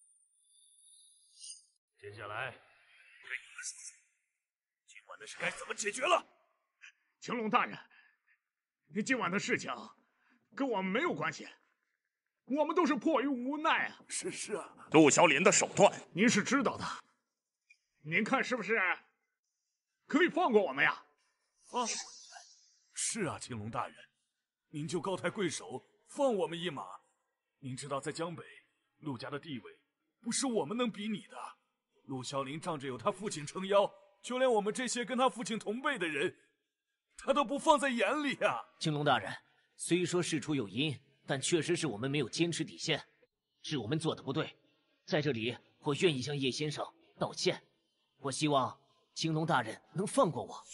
接下来，给你们说说今晚的事该怎么解决了。 青龙大人，你今晚的事情跟我们没有关系，我们都是迫于无奈啊。 是是啊， 陆萧林的手段您是知道的，您看是不是可以放过我们呀？ 放过你们？是啊，青龙大人，您就高抬贵手，放我们一马。您知道，在江北，陆家的地位不是我们能比拟的。陆萧林仗着有他父亲撑腰，就连我们这些跟他父亲同辈的人，他都不放在眼里啊。 青龙大人，虽说事出有因，但确实是我们没有坚持底线，是我们做的不对。在这里，我愿意向叶先生道歉。我希望青龙大人能放过我。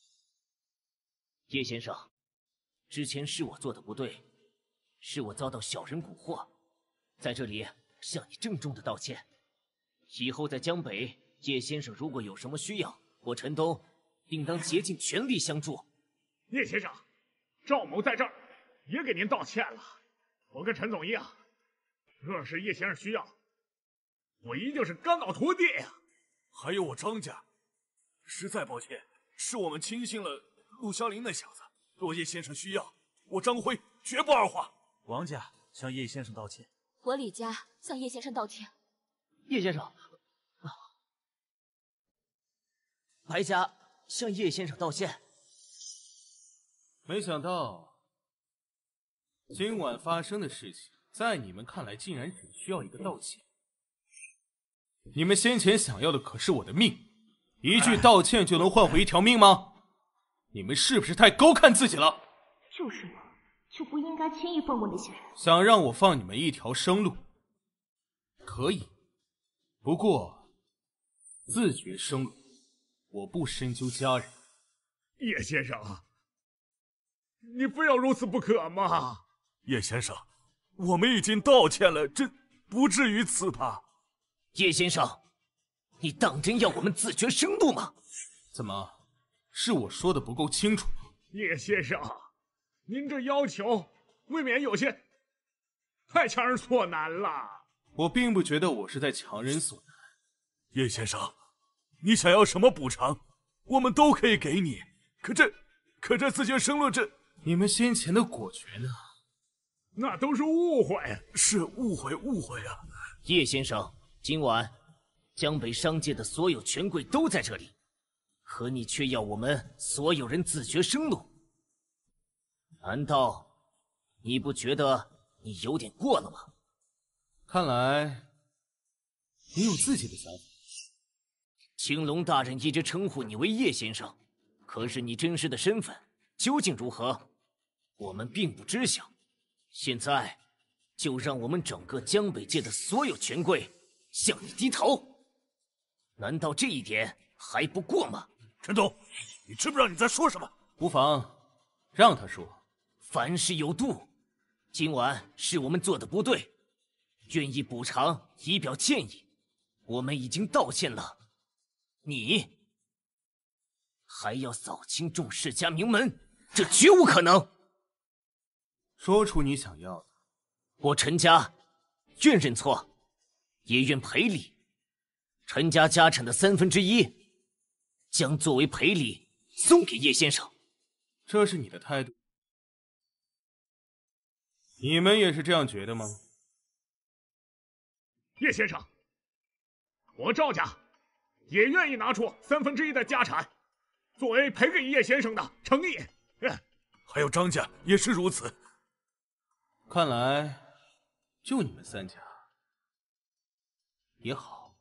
叶先生，之前是我做的不对，是我遭到小人蛊惑，在这里向你郑重的道歉。以后在江北，叶先生如果有什么需要，我陈东定当竭尽全力相助。 叶先生，赵某在这儿也给您道歉了。我跟陈总一样，若是叶先生需要，我一定是肝脑涂地呀。 还有我张家，实在抱歉，是我们轻信了陆萧林那小子。若叶先生需要，我张辉绝不二话。 王家向叶先生道歉， 我李家向叶先生道歉。 叶先生，白家向叶先生道歉。 没想到今晚发生的事情，在你们看来竟然只需要一个道歉。你们先前想要的可是我的命，一句道歉就能换回一条命吗？你们是不是太高看自己了？ 就是我，就不应该轻易放过那些人。 想让我放你们一条生路，可以，不过自绝生路，我不深究家人。 叶先生，你非要如此不可吗？ 叶先生，我们已经道歉了，这不至于此吧？ 叶先生，你当真要我们自绝生路吗？ 怎么，是我说的不够清楚吗？ 叶先生，您这要求未免有些太强人所难了。 我并不觉得我是在强人所难。 叶先生，你想要什么补偿，我们都可以给你。可这，可这自绝生路，这你们先前的果决呢？ 那都是误会， 是误会，误会啊！ 叶先生，今晚江北商界的所有权贵都在这里，可你却要我们所有人自绝生路，难道你不觉得你有点过了吗？ 看来你有自己的想法。 青龙大人一直称呼你为叶先生，可是你真实的身份究竟如何？ 我们并不知晓。现在，就让我们整个江北界的所有权贵向你低头。难道这一点还不过吗？ 陈东，你知不知道你在说什么？ 无妨，让他说。 凡事有度，今晚是我们做的不对，愿意补偿以表歉意。我们已经道歉了，你还要扫清众世家名门，这绝无可能。 说出你想要的。 我陈家愿认错，也愿赔礼。陈家家产的三分之一，将作为赔礼送给叶先生。 这是你的态度？你们也是这样觉得吗？ 叶先生，我赵家也愿意拿出三分之一的家产，作为赔给叶先生的诚意。 还有张家也是如此。 看来，就你们三家也好，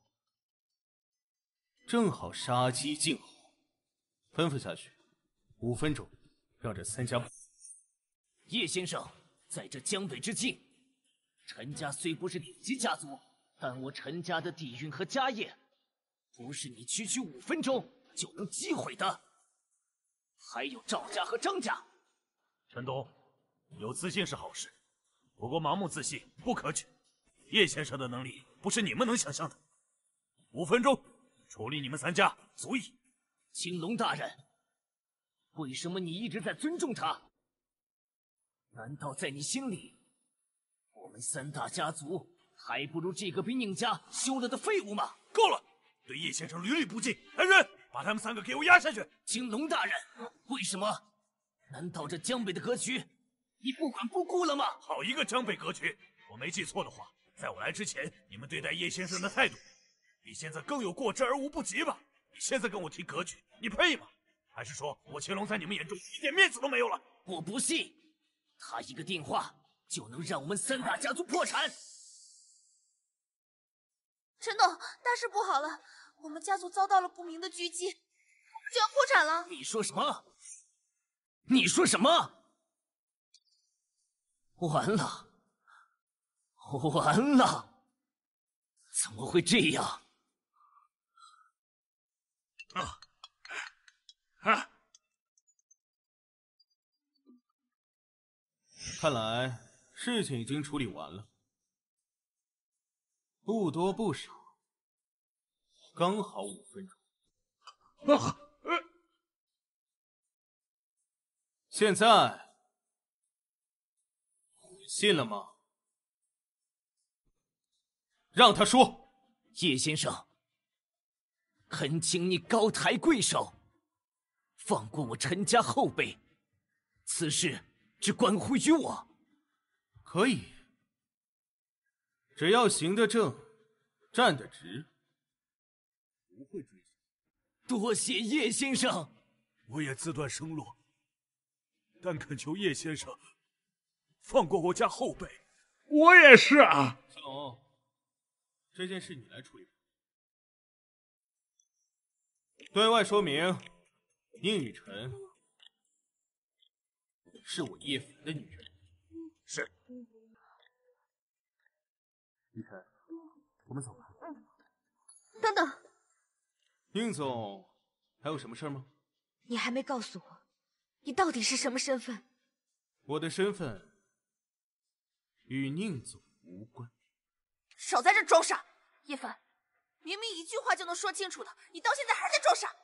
正好杀鸡儆猴。吩咐下去，五分钟，让这三家。 叶先生，在这江北之境，陈家虽不是顶级家族，但我陈家的底蕴和家业，不是你区区五分钟就能击毁的。还有赵家和张家。 陈东，有自信是好事，不过盲目自信不可取。叶先生的能力不是你们能想象的。五分钟处理你们三家足矣。 青龙大人，为什么你一直在尊重他？难道在你心里，我们三大家族还不如这个被宁家休了的废物吗？ 够了，对叶先生屡屡不敬！来人，把他们三个给我压下去！ 青龙大人，为什么？难道这江北的格局，你不管不顾了吗？ 好一个江北格局！我没记错的话，在我来之前，你们对待叶先生的态度，比现在更有过之而无不及吧？你现在跟我提格局，你配吗？还是说我青龙在你们眼中一点面子都没有了？ 我不信，他一个电话就能让我们三大家族破产。 陈董，大事不好了，我们家族遭到了不明的狙击，就要破产了。 你说什么？你说什么？完了，完了！怎么会这样？ 啊啊！ 看来事情已经处理完了，不多不少，刚好五分钟。 啊！呃现在信了吗？让他说。 叶先生，恳请你高抬贵手，放过我陈家后辈。此事只关乎于我。 可以，只要行得正，站得直，不会追究。 多谢叶先生。 我也自断生路，但恳求叶先生放过我家后辈。 我也是啊。 小龙，这件事你来处理。对外说明，宁雨辰是我叶凡的女人。 是。 雨辰，我们走吧。 等等， 宁总，还有什么事吗？ 你还没告诉我，你到底是什么身份？ 我的身份与宁总无关。 少在这装傻，叶凡，明明一句话就能说清楚的，你到现在还在装傻。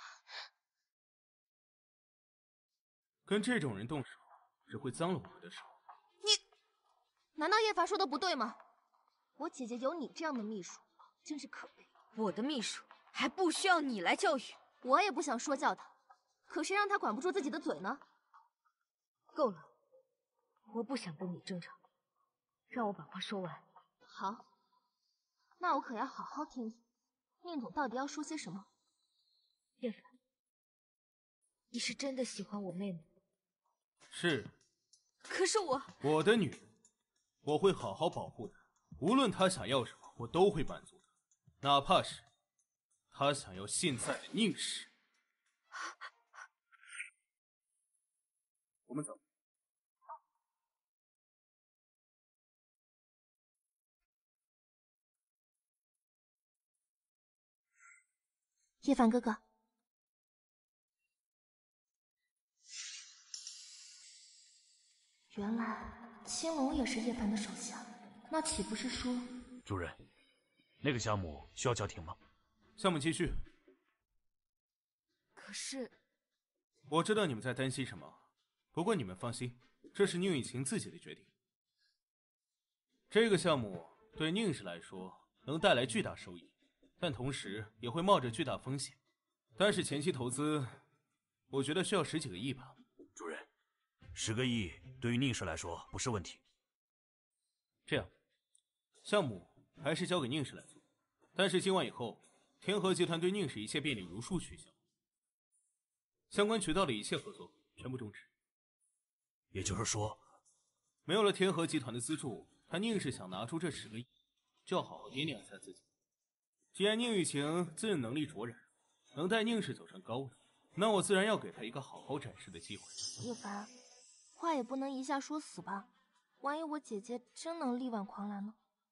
跟这种人动手，只会脏了我们的手。 你， 难道叶凡说的不对吗？我姐姐有你这样的秘书，真是可悲。 我的秘书还不需要你来教育。 我也不想说教他，可谁让他管不住自己的嘴呢？ 够了，我不想跟你争吵，让我把话说完。 好，那我可要好好听听，宁总到底要说些什么。 叶凡，你是真的喜欢我妹妹？ 是。 可是我…… 我的女人，我会好好保护她，无论她想要什么，我都会满足她，哪怕是她想要现在的宁氏。我们走。 叶凡哥哥，原来青龙也是叶凡的手下，那岂不是说…… 主任，那个项目需要叫停吗？ 项目继续。 可是， 我知道你们在担心什么，不过你们放心，这是宁雨晴自己的决定。这个项目对宁氏来说能带来巨大收益，但同时也会冒着巨大风险。但是前期投资，我觉得需要十几个亿吧。 主任，十个亿对于宁氏来说不是问题。 这样，项目还是交给宁氏来做，但是今晚以后，天河集团对宁氏一切便利如数取消，相关渠道的一切合作全部终止。 也就是说， 没有了天河集团的资助，他宁氏想拿出这十个亿，就要好好掂量一下自己。既然宁雨晴自认能力卓然，能带宁氏走上高楼，那我自然要给他一个好好展示的机会。 叶凡，话也不能一下说死吧，万一我姐姐真能力挽狂澜呢？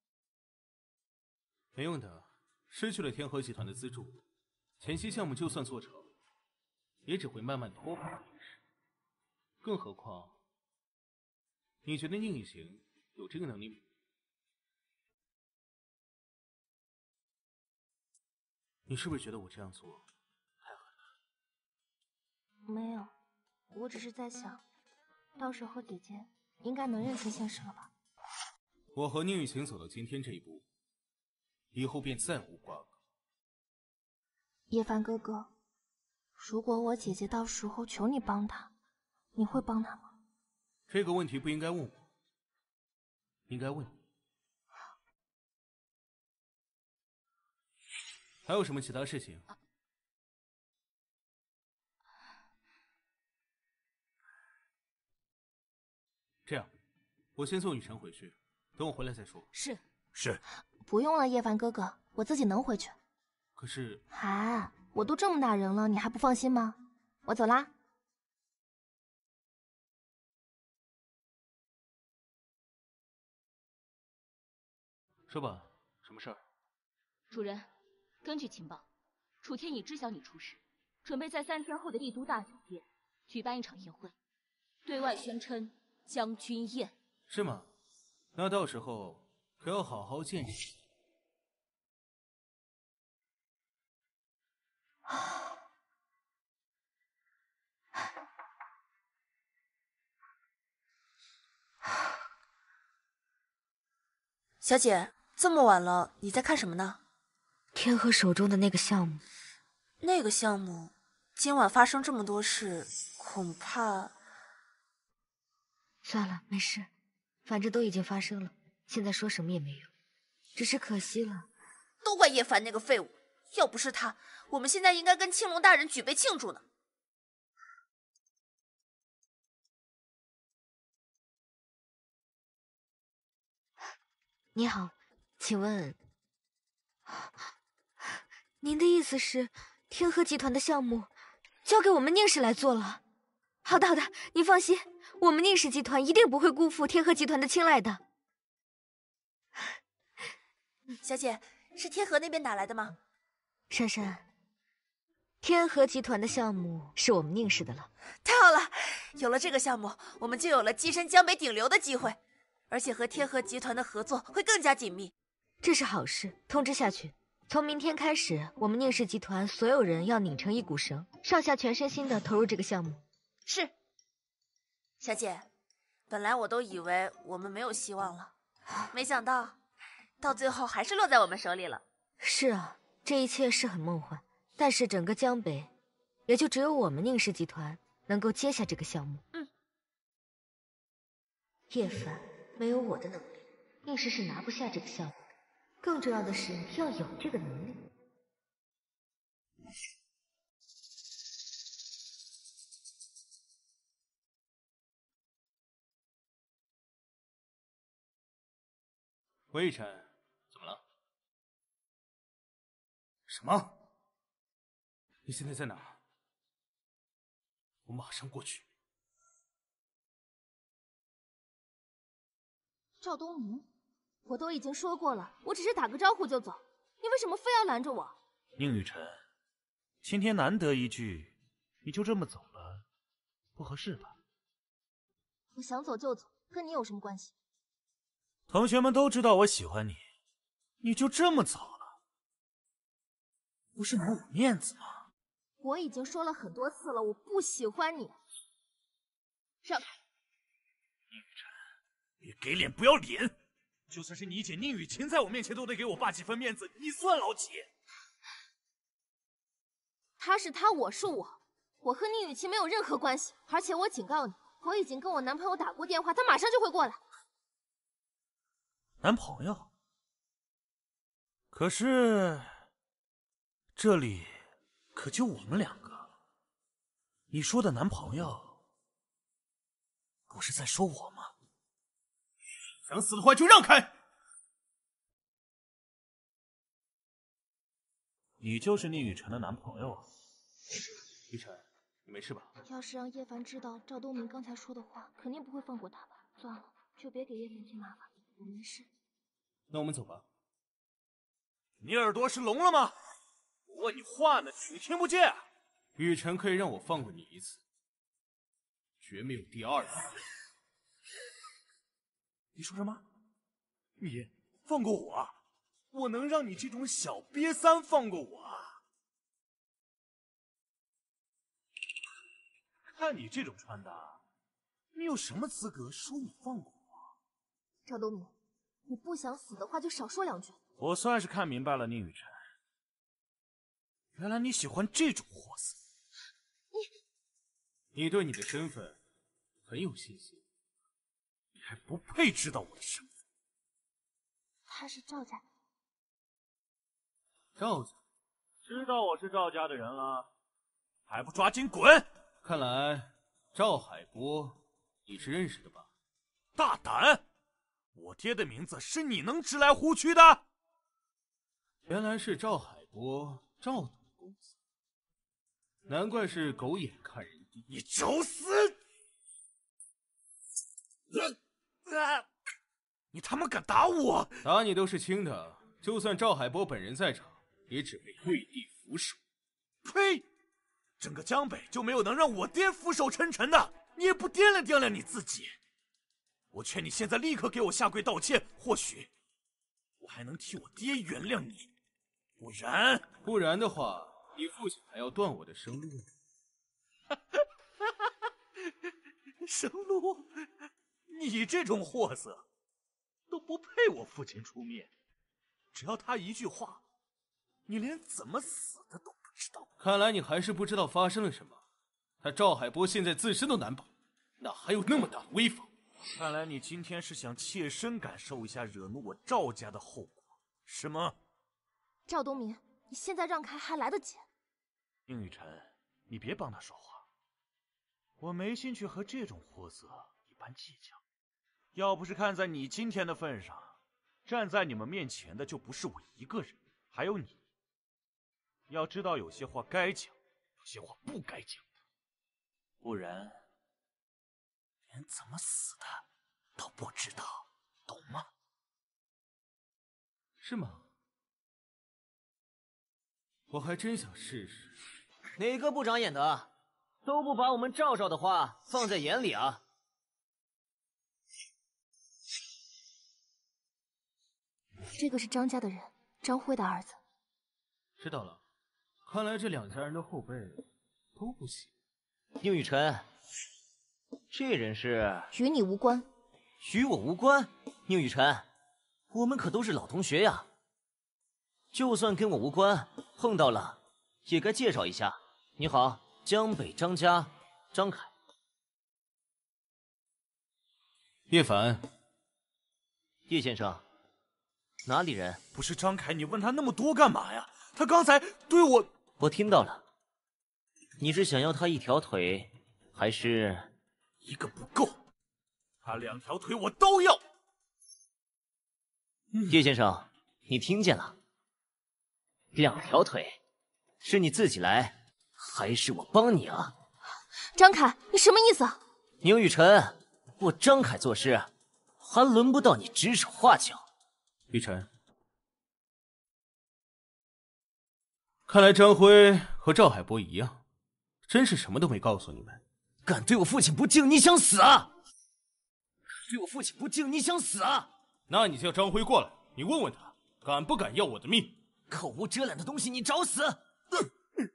没用的，失去了天河集团的资助，前期项目就算做成，也只会慢慢拖垮宁氏。更何况，你觉得宁雨晴有这个能力吗？你是不是觉得我这样做太狠了？ 没有，我只是在想，到时候姐姐应该能认清现实了吧？ 我和宁雨晴走到今天这一步，以后便再无瓜葛。 叶凡哥哥，如果我姐姐到时候求你帮她，你会帮她吗？ 这个问题不应该问我，应该问你。还有什么其他事情？这样，我先送雨辰回去，等我回来再说。 是是， 不用了，叶凡哥哥，我自己能回去。 可是， 啊，我都这么大人了，你还不放心吗？我走啦。 说吧，什么事儿？ 主人，根据情报，楚天已知晓你出事，准备在三天后的帝都大酒店举办一场宴会，对外宣称将军宴。 是吗？那到时候可要好好见识。 小姐，这么晚了，你在看什么呢？ 天河手中的那个项目。 那个项目，今晚发生这么多事，恐怕…… 算了，没事，反正都已经发生了，现在说什么也没用。只是可惜了， 都怪叶凡那个废物，要不是他，我们现在应该跟青龙大人举杯庆祝呢。 你好，请问，您的意思是天河集团的项目交给我们宁氏来做了？好的好的，您放心，我们宁氏集团一定不会辜负天河集团的青睐的。 小姐，是天河那边打来的吗？ 珊珊，天河集团的项目是我们宁氏的了。 太好了，有了这个项目，我们就有了跻身江北顶流的机会。而且和天河集团的合作会更加紧密， 这是好事。通知下去，从明天开始，我们宁氏集团所有人要拧成一股绳，上下全身心的投入这个项目。 是，小姐，本来我都以为我们没有希望了，没想到到最后还是落在我们手里了。 是啊，这一切是很梦幻，但是整个江北，也就只有我们宁氏集团能够接下这个项目。 嗯， 叶凡。没有我的能力，宁氏是拿不下这个项目的。更重要的是要有这个能力。 魏晨，怎么了？ 什么？ 你现在在哪？我马上过去。 赵东明，我都已经说过了，我只是打个招呼就走，你为什么非要拦着我？ 宁雨辰， 今天难得一聚，你就这么走了，不合适吧？ 我想走就走，跟你有什么关系？ 同学们都知道我喜欢你，你就这么走了，不是抹我面子吗？ 我已经说了很多次了，我不喜欢你。让开！ 宁雨辰，别给脸不要脸！就算是你姐宁雨晴在我面前都得给我爸几分面子，你算老几？ 他是他，我是我，我和宁雨晴没有任何关系。而且我警告你，我已经跟我男朋友打过电话，他马上就会过来。 男朋友？可是这里可就我们两个。你说的男朋友，不是在说我吗？ 想死的话就让开！ 你就是宁雨辰的男朋友啊？ 雨辰，你没事吧？ 要是让叶凡知道赵东明刚才说的话，肯定不会放过他吧？算了，就别给叶凡添麻烦。我没事。 那我们走吧。 你耳朵是聋了吗？我问你话呢，你听不见？ 雨辰可以让我放过你一次，绝没有第二次。 你说什么？你放过我啊？我能让你这种小瘪三放过我啊？看你这种穿搭，你有什么资格说你放过我？ 赵东明，你不想死的话就少说两句。 我算是看明白了，宁雨辰，原来你喜欢这种货色。 你，你对你的身份很有信心， 你还不配知道我的身份。 他是赵家。 赵家， 知道我是赵家的人了，还不抓紧滚！ 看来赵海波你是认识的吧？ 大胆！我爹的名字是你能直来胡去的？ 原来是赵海波，赵董公子，难怪是狗眼看人低。 你找死！啊！你他妈敢打我！ 打你都是轻的，就算赵海波本人在场，也只会跪地俯首。 呸！整个江北就没有能让我爹俯首称臣的，你也不掂量掂量你自己。我劝你现在立刻给我下跪道歉，或许我还能替我爹原谅你。不然， 不然的话，你父亲还要断我的生路。 生路？你这种货色都不配我父亲出面。只要他一句话，你连怎么死的都不知道。 看来你还是不知道发生了什么。他赵海波现在自身都难保，哪还有那么大的威风？ 看来你今天是想切身感受一下惹怒我赵家的后果，是吗？ 赵东明，你现在让开还来得及。 宁雨辰，你别帮他说话，我没兴趣和这种货色一般计较。要不是看在你今天的份上，站在你们面前的就不是我一个人，还有你。要知道有些话该讲，有些话不该讲，不然连怎么死的都不知道，懂吗？ 是吗？我还真想试试。 哪个不长眼的，都不把我们赵少的话放在眼里啊！ 这个是张家的人，张辉的儿子。 知道了，看来这两家人的后辈都不行。 宁雨辰，这人是与你无关。 与我无关？宁雨辰，我们可都是老同学呀。就算跟我无关，碰到了也该介绍一下。你好，江北张家张凯。 叶凡。 叶先生，哪里人？ 不是张凯，你问他那么多干嘛呀？他刚才对我…… 我听到了。你是想要他一条腿，还是…… 一个不够，他两条腿我都要。 叶先生，你听见了？两条腿，是你自己来，还是我帮你啊？ 张凯，你什么意思？ 宁雨辰，我张凯做事，还轮不到你指手画脚。 雨辰，看来张辉和赵海波一样，真是什么都没告诉你们。 敢对我父亲不敬，你想死啊！对我父亲不敬，你想死啊！ 那你叫张辉过来，你问问他，敢不敢要我的命？ 口无遮拦的东西，你找死！呃、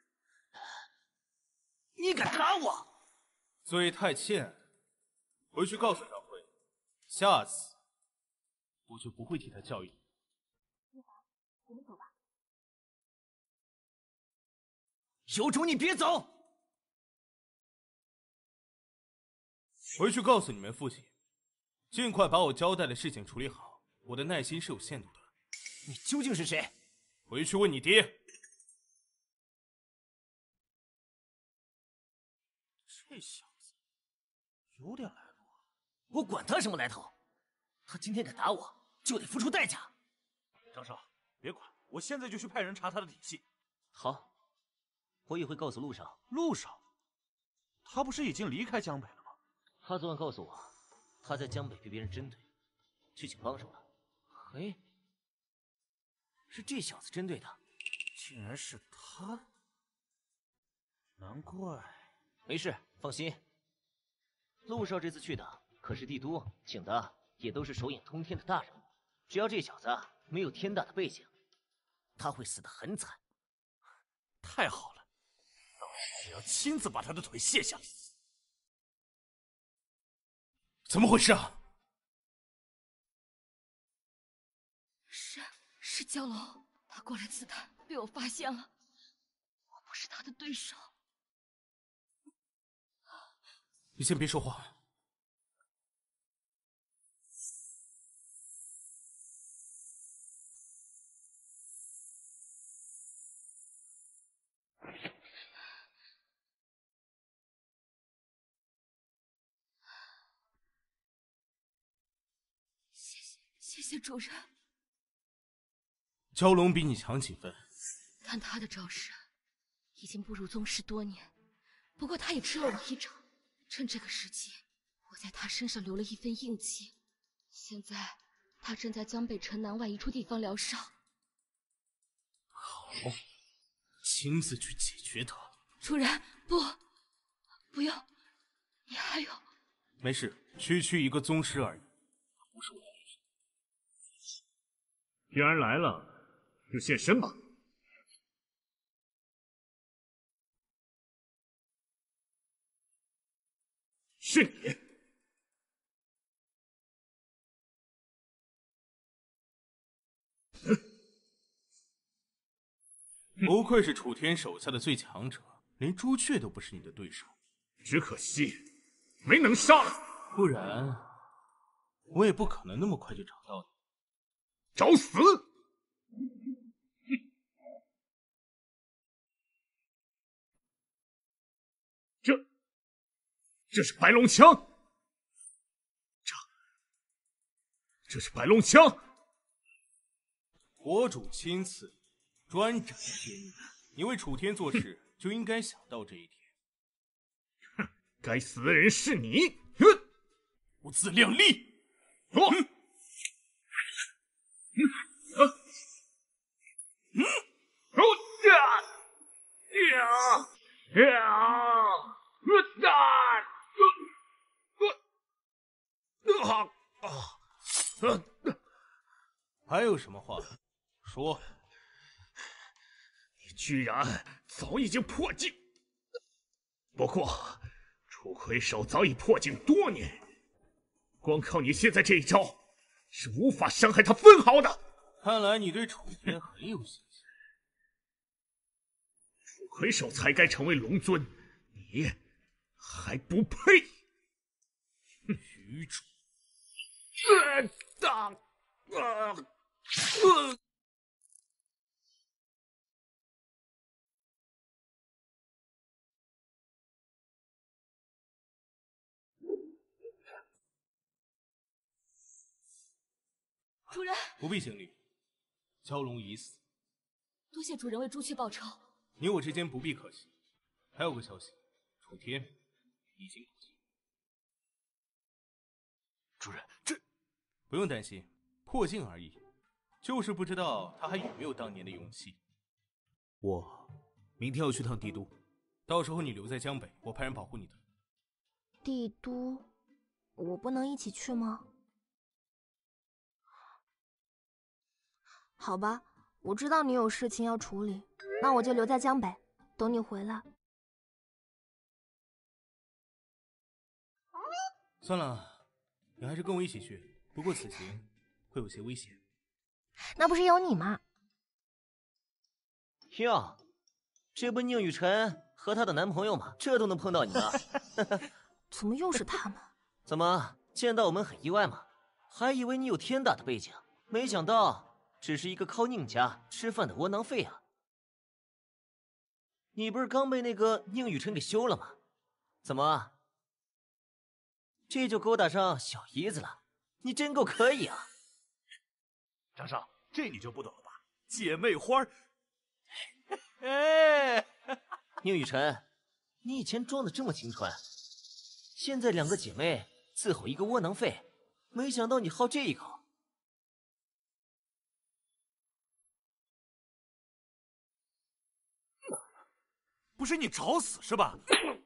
你敢打我？ 嘴太欠，回去告诉张辉，下次我就不会替他教育你。 我们走吧。 有种你别走！ 回去告诉你们父亲，尽快把我交代的事情处理好。我的耐心是有限度的。 你究竟是谁？ 回去问你爹。 这小子有点来头啊！ 我管他什么来头，他今天敢打我，就得付出代价。 张少，别管，我现在就去派人查他的底细。 好，我也会告诉陆少。 陆少，他不是已经离开江北了吗？ 他昨晚告诉我，他在江北被别人针对，去请帮手了。嘿，是这小子针对他， 竟然是他，难怪。 没事，放心。陆少这次去的可是帝都，请的也都是手眼通天的大人物。只要这小子没有天大的背景，他会死得很惨。 太好了，到时我要亲自把他的腿卸下来。 怎么回事啊？ 是是蛟龙，他过来刺探，被我发现了，我不是他的对手。 你先别说话。 谢谢谢谢主人。 蛟龙比你强几分？ 但他的招式已经步入宗师多年，不过他也吃了我一掌。趁这个时机，我在他身上留了一份印记。现在他正在江北城南外一处地方疗伤。 好，亲自去解决他。 主人，不，不用，你还有。 没事，区区一个宗师而已，不是我的对手。 既然来了，就现身吧。是你， 不愧是楚天手下的最强者，连朱雀都不是你的对手。 只可惜没能杀了， 不然我也不可能那么快就找到你。 找死！这这是白龙枪，这这是白龙枪。 国主亲赐，专斩天意。你为楚天做事，就应该想到这一点。 哼，该死的人是你！ 哼，不自量力！ 我，嗯，嗯，啊，嗯，哦呀，呀，呀，呃，啊，呃，啊，啊，呃， 还有什么话说？ 你居然早已经破境，不过楚魁首早已破境多年，光靠你现在这一招是无法伤害他分毫的。 看来你对楚天很有信心。 楚魁首才该成为龙尊，你还不配！ 愚蠢！ 呃，啊，啊，呃。 主人， 不必行礼，蛟龙已死。 多谢主人为朱雀报仇。 你我之间不必客气。还有个消息，楚天已经破境。 主人，这不用担心，破境而已，就是不知道他还有没有当年的勇气。我明天要去趟帝都，到时候你留在江北，我派人保护你的。 帝都，我不能一起去吗？好吧，我知道你有事情要处理，那我就留在江北，等你回来。 算了，你还是跟我一起去。不过此行会有些危险。 那不是有你吗？ 哟，这不宁雨辰和她的男朋友吗？这都能碰到你呢？ 怎么又是他们？ 怎么见到我们很意外吗？还以为你有天大的背景，没想到只是一个靠宁家吃饭的窝囊废啊！你不是刚被那个宁雨辰给休了吗？怎么，这就勾搭上小姨子了？你真够可以啊！ 张少，这你就不懂了吧？姐妹花。 哎，宁雨辰，你以前装的这么清纯，现在两个姐妹伺候一个窝囊废，没想到你好这一口。 不是你找死是吧？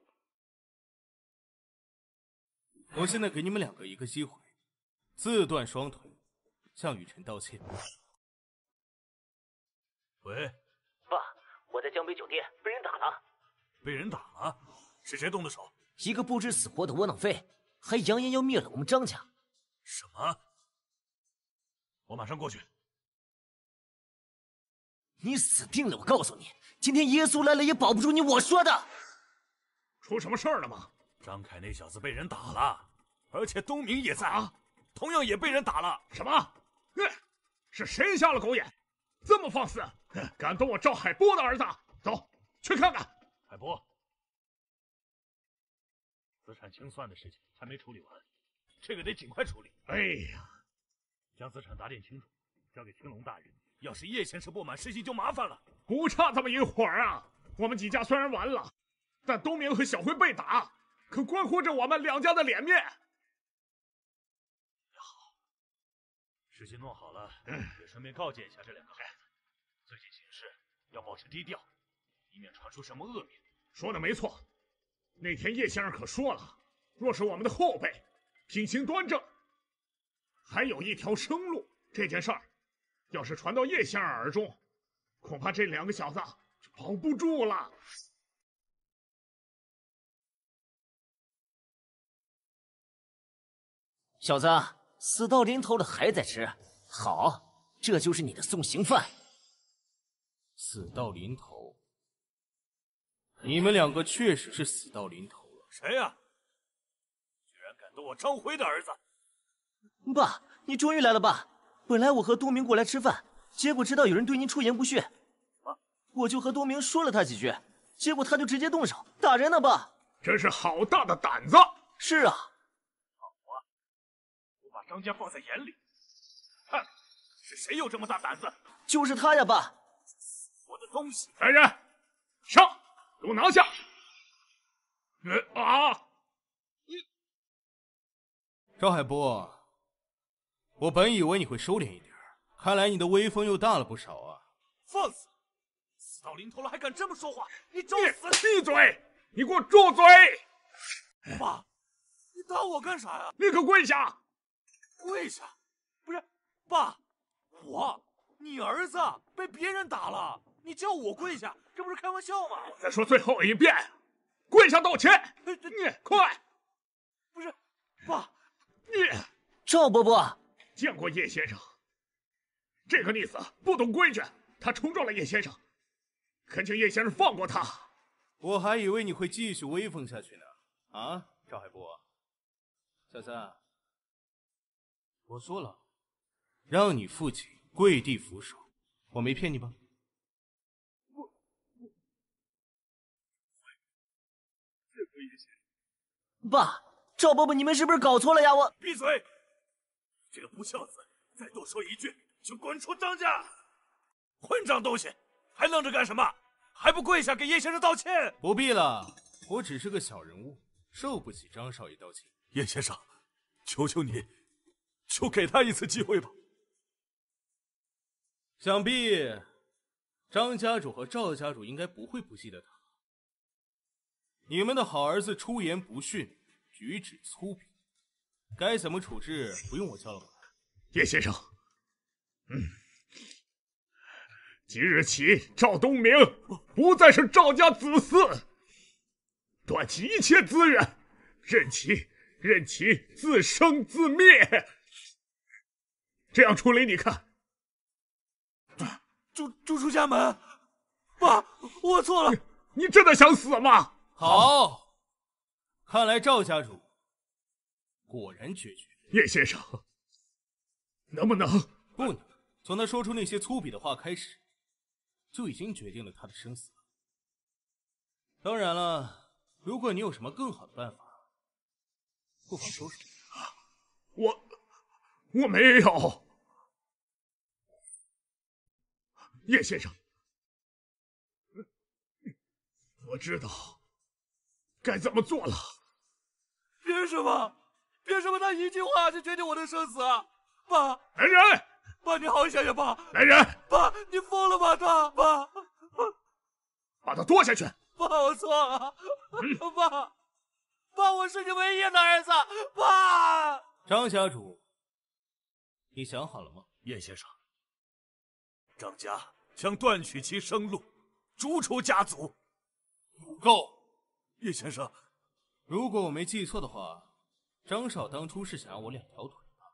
我现在给你们两个一个机会，自断双腿，向雨辰道歉。 喂， 爸，我在江北酒店被人打了。 被人打了？是谁动的手？ 一个不知死活的窝囊废，还扬言要灭了我们张家。 什么？我马上过去。 你死定了！我告诉你，今天耶稣来了也保不住你。我说的。 出什么事儿了吗？ 张凯那小子被人打了，而且东明也在啊，同样也被人打了。 什么？嗯，是谁瞎了狗眼，这么放肆，敢动我赵海波的儿子？走，去看看。 海波，资产清算的事情还没处理完，这个得尽快处理。 哎呀， 将资产打点清楚，交给青龙大人。要是叶先生不满，事情就麻烦了。 不差这么一会儿啊！我们几家虽然完了，但东明和小辉被打，可关乎着我们两家的脸面。 也好，事情弄好了，嗯、也顺便告诫一下这两个孩子，最近行事要保持低调，以免传出什么恶名。 说的没错，那天叶先生可说了，若是我们的后辈品行端正，还有一条生路。这件事儿要是传到叶先生耳中，恐怕这两个小子就保不住了。 小子，死到临头了还在吃，好，这就是你的送行饭。 死到临头，你们两个确实是死到临头了。 谁呀、啊？居然敢动我张辉的儿子！ 爸，你终于来了吧？本来我和东明过来吃饭，结果知道有人对您出言不逊， 啊、 我就和东明说了他几句，结果他就直接动手打人了。爸， 真是好大的胆子！ 是啊， 好啊，我把张家放在眼里。哼，是谁有这么大胆子？ 就是他呀，爸！ 我的东西！ 来人，上，给我拿下！呃啊！ 你，赵海波。我本以为你会收敛一点，看来你的威风又大了不少啊！ 放肆！死到临头了还敢这么说话？你找死！ 闭嘴！你给我住嘴！ 爸，你打我干啥呀？ 立刻跪下！ 跪下？不是，爸，我，你儿子被别人打了，你叫我跪下，这不是开玩笑吗？ 再说最后一遍，跪下道歉！你快！ 不是，爸， 你赵伯伯。 见过叶先生，这个逆子不懂规矩，他冲撞了叶先生，恳请叶先生放过他。 我还以为你会继续威风下去呢。啊，赵海波，小三，我说了，让你父亲跪地俯首，我没骗你吧？ 我我这个叶先生， 爸，赵伯伯，你们是不是搞错了呀？我闭嘴！这个不孝子，再多说一句就滚出张家！混账东西，还愣着干什么？还不跪下给叶先生道歉？ 不必了，我只是个小人物，受不起张少爷道歉。 叶先生，求求你，就给他一次机会吧。 想必张家主和赵家主应该不会不记得他。你们的好儿子出言不逊，举止粗鄙，该怎么处置不用我教了吧？ 叶先生，嗯，即日起，赵东明不再是赵家子嗣，断其一切资源，任其任其自生自灭。这样处理，你看？ 逐逐出家门，爸，我错了。 你, 你真的想死吗？ 好，看来赵家主果然决绝。 叶先生，能不能不能？从他说出那些粗鄙的话开始，就已经决定了他的生死了。当然了，如果你有什么更好的办法，不妨说说。 我我没有。叶先生，我知道该怎么做了。 凭什么？凭什么他一句话就决定我的生死啊？爸， 来人！ 爸，你好想想，爸！ 来人！ 爸，你疯了吧？他，爸， 把他拖下去！ 爸，我错了。嗯、爸，爸，我是你唯一的儿子。爸， 张家主，你想好了吗？ 叶先生，张家将断取其生路，逐出家族。 不够， 叶先生， 如果我没记错的话，张少当初是想要我两条腿吧？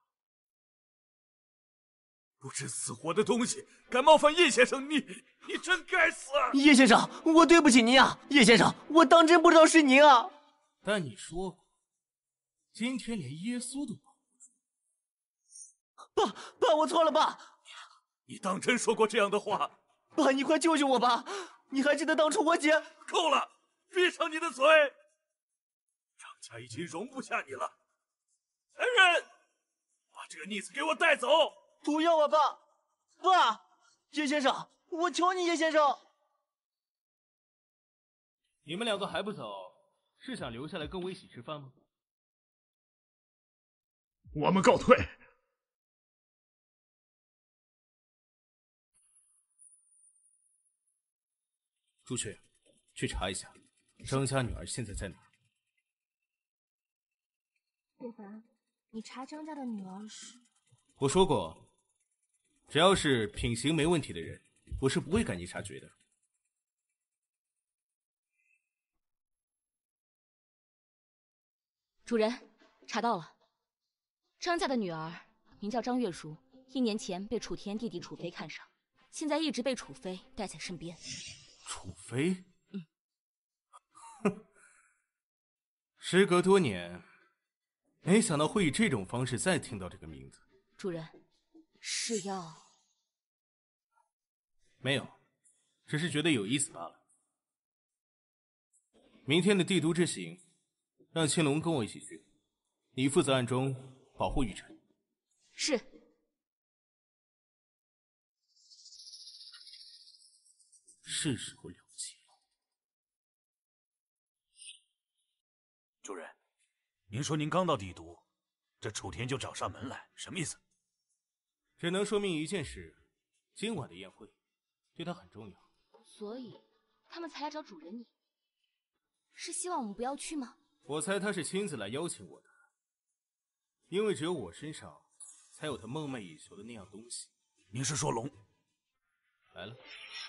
不知死活的东西，敢冒犯叶先生，你你真该死！ 叶先生，我对不起您啊！叶先生，我当真不知道是您啊！ 但你说过，今天连耶稣都保不住。爸，爸，我错了，爸。 你当真说过这样的话？ 爸，你快救救我吧！你还记得当初我姐…… 够了，闭上你的嘴！张家已经容不下你了。来人，把这个逆子给我带走！ 不要啊，爸！爸，叶先生，我求你，叶先生！ 你们两个还不走，是想留下来跟我一起吃饭吗？ 我们告退。 朱雀，去查一下张家女儿现在在哪儿。 叶凡，你查张家的女儿是？ 我说过，只要是品行没问题的人，我是不会赶尽杀绝的。 主人，查到了，张家的女儿名叫张月如，一年前被楚天弟弟楚飞看上，现在一直被楚飞带在身边。 楚飞？ 嗯。 哼，时隔多年，没想到会以这种方式再听到这个名字。 主人，是要…… 没有，只是觉得有意思罢了。明天的帝都之行，让青龙跟我一起去，你负责暗中保护雨辰。 是。 是时候了结了。 主人，您说您刚到帝都，这楚天就找上门来，什么意思？ 只能说明一件事：今晚的宴会对他很重要。 所以他们才来找主人你，是希望我们不要去吗？ 我猜他是亲自来邀请我的，因为只有我身上才有他梦寐以求的那样东西。 您是说龙？ 来了。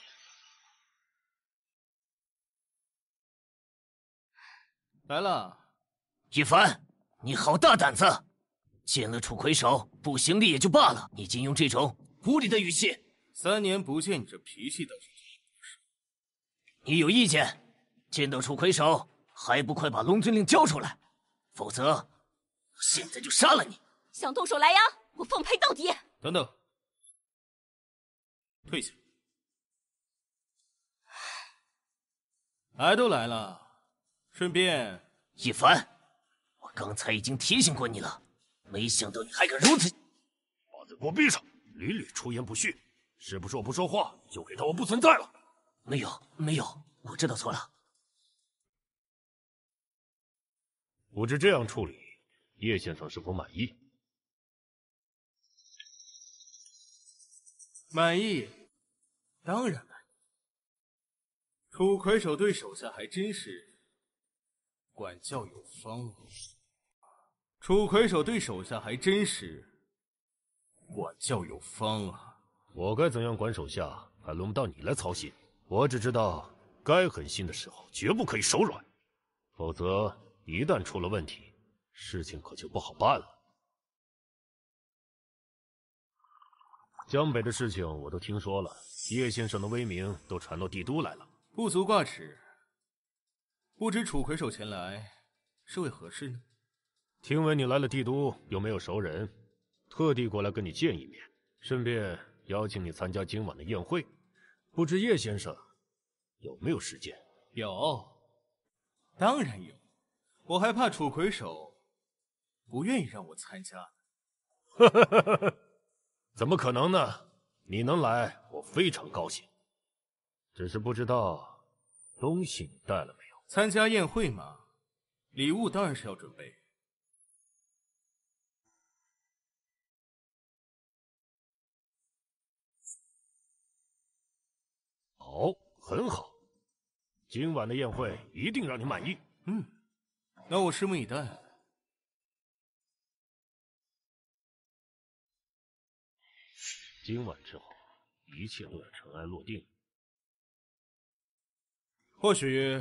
来了。 一凡，你好大胆子！见了楚魁首不行礼也就罢了，你竟用这种无礼的语气。 三年不见，你这脾气倒是…… 你有意见？见到楚魁首，还不快把龙尊令交出来，否则现在就杀了你！ 想动手来呀，我奉陪到底！ 等等，退下。来都来了，顺便…… 一凡，我刚才已经提醒过你了，没想到你还敢如此！ 把嘴给我闭上！屡屡出言不逊，是不是我不说话就给当我不存在了？ 没有，没有，我知道错了。 不知这样处理，叶先生是否满意？ 满意，当然满意。 楚魁首对手下还真是管教有方啊！楚魁首对手下还真是管教有方啊！ 我该怎样管手下，还轮不到你来操心。我只知道，该狠心的时候绝不可以手软，否则一旦出了问题，事情可就不好办了。江北的事情我都听说了，叶先生的威名都传到帝都来了。 不足挂齿。不知楚魁首前来是为何事呢？ 听闻你来了帝都，有没有熟人？特地过来跟你见一面，顺便邀请你参加今晚的宴会。不知叶先生有没有时间？ 有，当然有。我还怕楚魁首不愿意让我参加呢。 怎么可能呢？你能来，我非常高兴。只是不知道东西你带了没有？ 参加宴会嘛，礼物当然是要准备。 好，很好。今晚的宴会一定让你满意。 嗯，那我拭目以待。 今晚之后，一切都要尘埃落定。 或许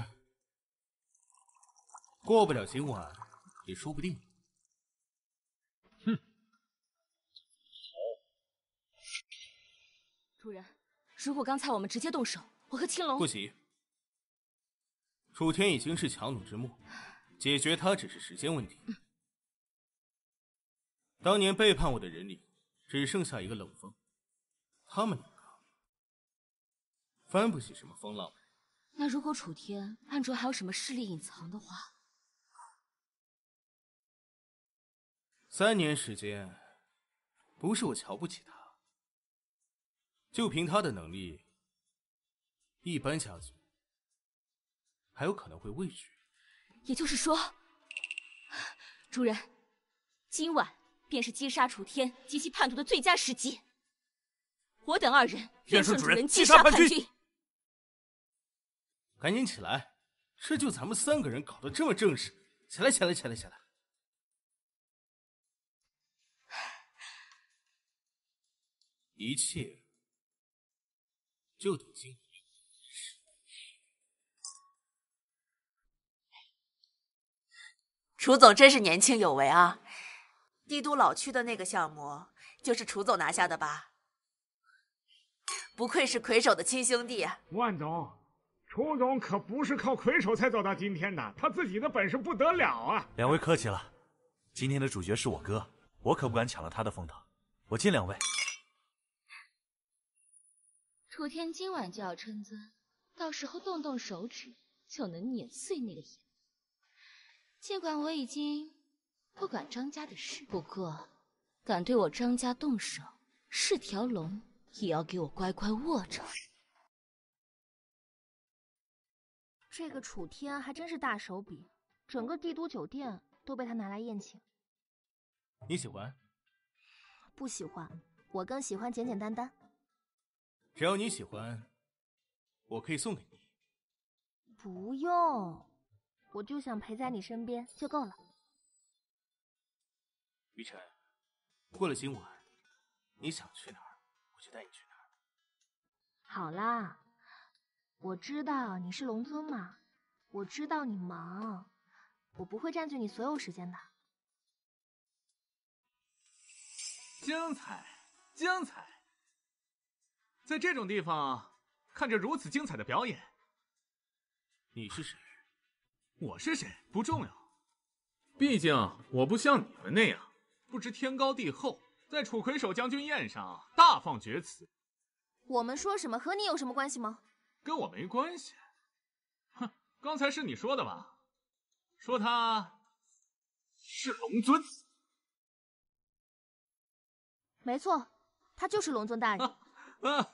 过不了今晚，也说不定。 哼。 主人，如果刚才我们直接动手，我和青龙不急。楚天已经是强弩之末，解决他只是时间问题。 嗯、 当年背叛我的人里，只剩下一个冷风，他们两个翻不起什么风浪来。 那如果楚天暗中还有什么势力隐藏的话， 三年时间，不是我瞧不起他，就凭他的能力，一般家族还有可能会畏惧。 也就是说，主人，今晚便是击杀楚天及其叛徒的最佳时机。我等二人愿顺主人击杀叛军。 赶紧起来！这就咱们三个人搞得这么正式，起来，起来，起来，起来！一切就等今晚。 楚总真是年轻有为啊！帝都老区的那个项目就是楚总拿下的吧？不愧是魁首的亲兄弟啊！ 万总。楚总可不是靠魁首才走到今天的，他自己的本事不得了啊！ 两位客气了，今天的主角是我哥，我可不敢抢了他的风头。我敬两位。 楚天今晚就要称尊，到时候动动手指就能碾碎那个眼。尽管我已经不管张家的事，不过敢对我张家动手，是条龙也要给我乖乖握着。 这个楚天还真是大手笔，整个帝都酒店都被他拿来宴请。 你喜欢？ 不喜欢，我更喜欢简简单单。 只要你喜欢，我可以送给你。 不用，我就想陪在你身边就够了。 雨辰，过了今晚，你想去哪儿，我就带你去哪儿。 好啦。我知道你是龙尊嘛，我知道你忙，我不会占据你所有时间的。 精彩，精彩！在这种地方看着如此精彩的表演， 你是谁？ 我是谁不重要，毕竟我不像你们那样不知天高地厚，在楚魁首将军宴上大放厥词。 我们说什么和你有什么关系吗？ 跟我没关系。哼，刚才是你说的吧？说他是龙尊。 没错，他就是龙尊大人。 啊，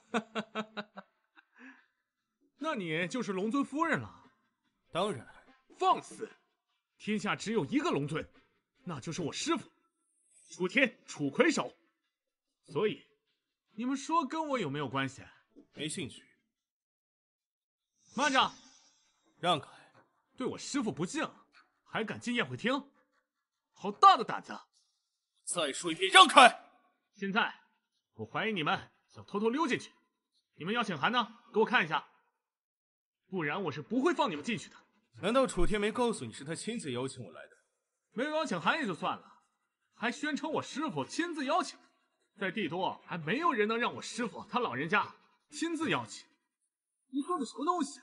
那你就是龙尊夫人了？ 当然。 放肆！天下只有一个龙尊，那就是我师父楚天，楚魁首。所以，你们说跟我有没有关系？ 没兴趣。 慢着， 让开！ 对我师父不敬，还敢进宴会厅，好大的胆子！ 再说一遍，让开！ 现在我怀疑你们想偷偷溜进去，你们邀请函呢？给我看一下，不然我是不会放你们进去的。 难道楚天没告诉你是他亲自邀请我来的？ 没有邀请函也就算了，还宣称我师父亲自邀请，在帝都还没有人能让我师父他老人家亲自邀请。你说的什么东西啊？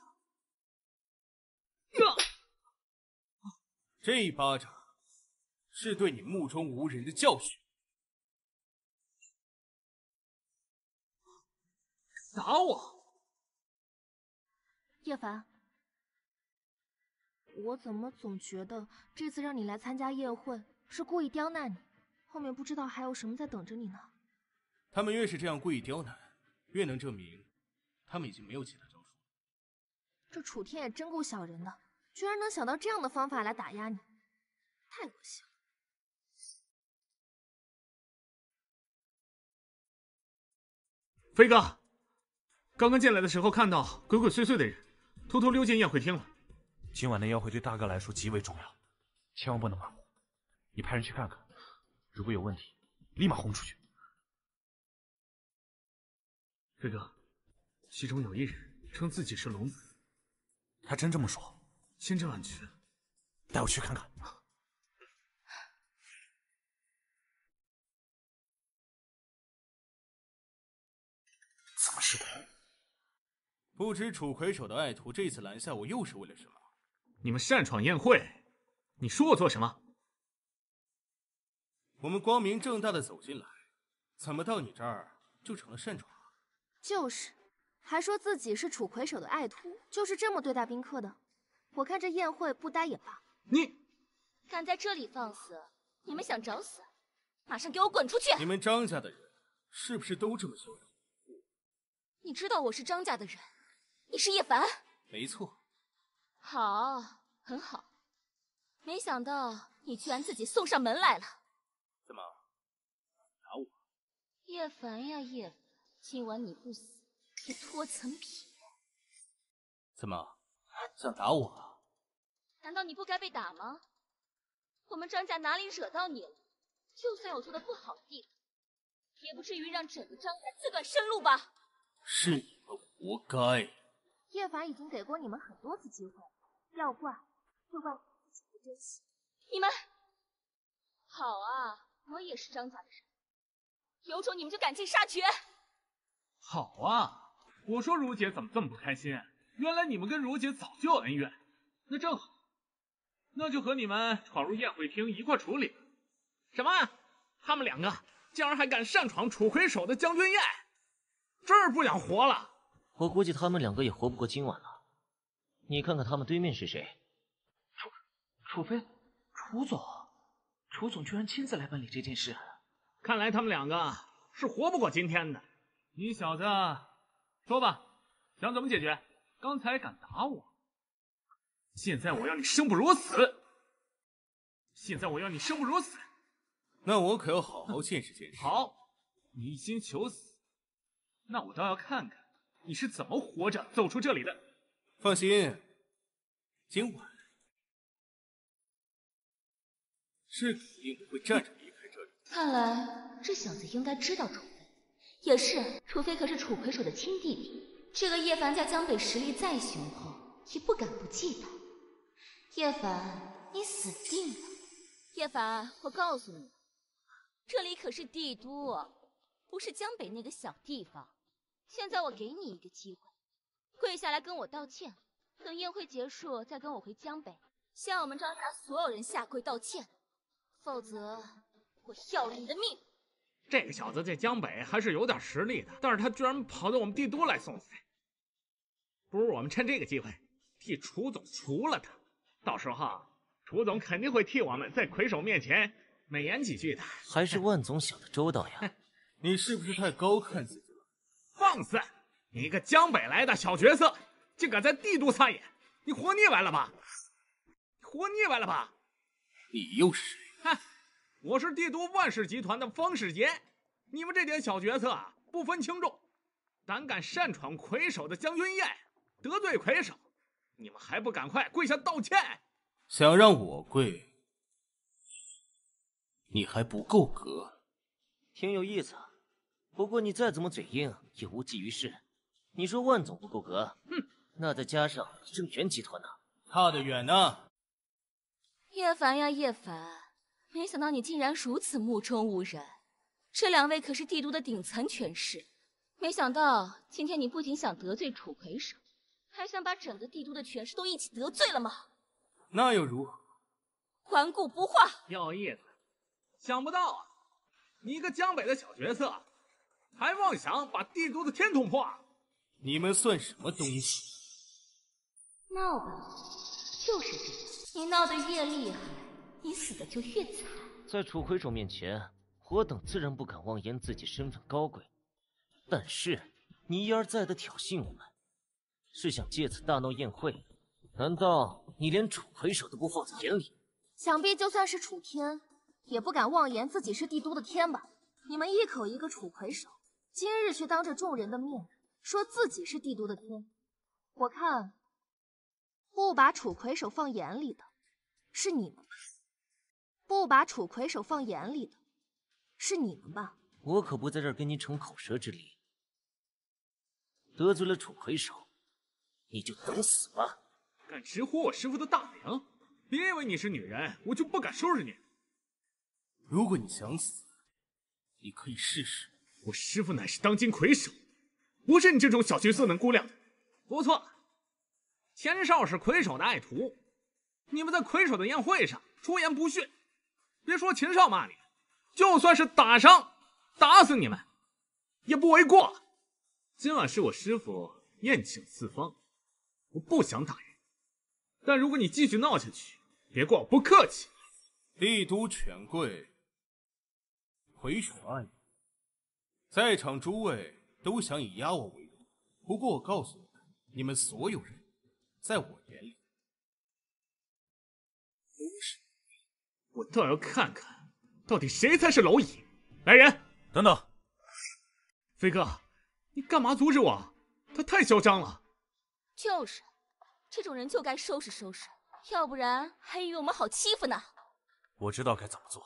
这一巴掌是对你目中无人的教训。 打我！ 叶凡，我怎么总觉得这次让你来参加宴会是故意刁难你，后面不知道还有什么在等着你呢？ 他们越是这样故意刁难，越能证明他们已经没有其他招数。 这楚天也真够小人的，居然能想到这样的方法来打压你，太恶心了。 飞哥，刚刚进来的时候看到鬼鬼祟祟的人，偷偷溜进宴会厅了。 今晚的宴会对大哥来说极为重要，千万不能马虎。你派人去看看，如果有问题，立马轰出去。 飞哥，其中有一人称自己是龙子。 他真这么说？ 千真万确。 带我去看看。怎么是他？ 不知楚魁首的爱徒这次拦下我又是为了什么？ 你们擅闯宴会，你说我做什么？ 我们光明正大的走进来，怎么到你这儿就成了擅闯？ 就是，还说自己是楚魁首的爱徒，就是这么对待宾客的。我看这宴会不待也罢。 你敢在这里放肆，你们想找死？马上给我滚出去！ 你们张家的人是不是都这么嚣张？ 你知道我是张家的人，你是叶凡。 没错。 好，很好。没想到你居然自己送上门来了。 怎么打我？ 叶凡呀叶凡，今晚你不死，也脱层皮。 怎么想打我啊？ 难道你不该被打吗？我们张家哪里惹到你了？就算有做的不好的地方，也不至于让整个张家自断生路吧？ 是你们活该。 叶凡已经给过你们很多次机会，要怪就怪你自己不珍惜。 你们好啊，我也是张家的人，有种你们就赶尽杀绝。 好啊，我说如姐怎么这么不开心？原来你们跟如姐早就有恩怨，那正好，那就和你们闯入宴会厅一块处理。什么？他们两个竟然还敢擅闯楚魁首的将军宴，这儿不想活了！ 我估计他们两个也活不过今晚了。你看看他们对面是谁？ 楚楚飞，楚总，楚总居然亲自来办理这件事。 看来他们两个是活不过今天的。你小子，说吧，想怎么解决？刚才敢打我，现在我要你生不如死！现在我要你生不如死！ 那我可要好好见识见识。 好，你一心求死，那我倒要看看你是怎么活着走出这里的。 放心，今晚是肯定不会站着离开这里。 看来这小子应该知道楚飞，也是，楚飞可是楚魁首的亲弟弟。这个叶凡在江北实力再雄厚，也不敢不忌惮。叶凡，你死定了！叶凡，我告诉你，这里可是帝都，不是江北那个小地方。现在我给你一个机会，跪下来跟我道歉，等宴会结束再跟我回江北，向我们张家所有人下跪道歉，否则我要了你的命！ 这个小子在江北还是有点实力的，但是他居然跑到我们帝都来送死。不如我们趁这个机会替楚总除了他，到时候楚总肯定会替我们在魁首面前美言几句的。 还是万总想的周到呀！ 你是不是太高看自己了？ 放肆！你一个江北来的小角色，竟敢在帝都撒野，你活腻歪了吧？活腻歪了吧？ 你又是谁？ 哼，我是帝都万氏集团的方世杰。你们这点小角色啊，不分轻重，胆敢擅闯魁首的将军宴， 得罪魁首，你们还不赶快跪下道歉？ 想让我跪，你还不够格。 挺有意思，不过你再怎么嘴硬也无济于事。你说万总不够格，哼，那再加上正源集团呢？ 差得远呢。 叶凡呀叶凡，没想到你竟然如此目中无人。这两位可是帝都的顶层权势，没想到今天你不仅想得罪楚魁首，还想把整个帝都的权势都一起得罪了吗？ 那又如何？ 顽固不化， 有意思。想不到啊，你一个江北的小角色，还妄想把帝都的天捅破。 你们算什么东西？ 闹吧，就是这样。你闹得越厉害，你死的就越惨。 在楚魁首面前，我等自然不敢妄言自己身份高贵，但是你一而再的挑衅我们，是想借此大闹宴会？难道你连楚魁首都不放在眼里？ 想必就算是楚天，也不敢妄言自己是帝都的天吧？你们一口一个楚魁首，今日却当着众人的面说自己是帝都的天，我看不把楚魁首放眼里的是你们吧？不把楚魁首放眼里的是你们吧？ 我可不在这儿跟你逞口舌之力。得罪了楚魁首，你就等死吧！ 敢直呼我师父的大名，别以为你是女人，我就不敢收拾你。 如果你想死，你可以试试。 我师父乃是当今魁首，不是你这种小角色能估量的。不错，前少是魁首的爱徒，你们在魁首的宴会上出言不逊，别说秦少骂你，就算是打伤、打死你们，也不为过。今晚是我师父宴请四方，我不想打人，但如果你继续闹下去，别怪我不客气。 帝都权贵，魁首爱你，在场诸位都想以压我为荣。不过我告诉你们，你们所有人，在我眼里都是。 我倒要看看，到底谁才是蝼蚁！来人， 等等， 飞哥，你干嘛阻止我？他太嚣张了。 就是，这种人就该收拾收拾，要不然还以为我们好欺负呢。 我知道该怎么做。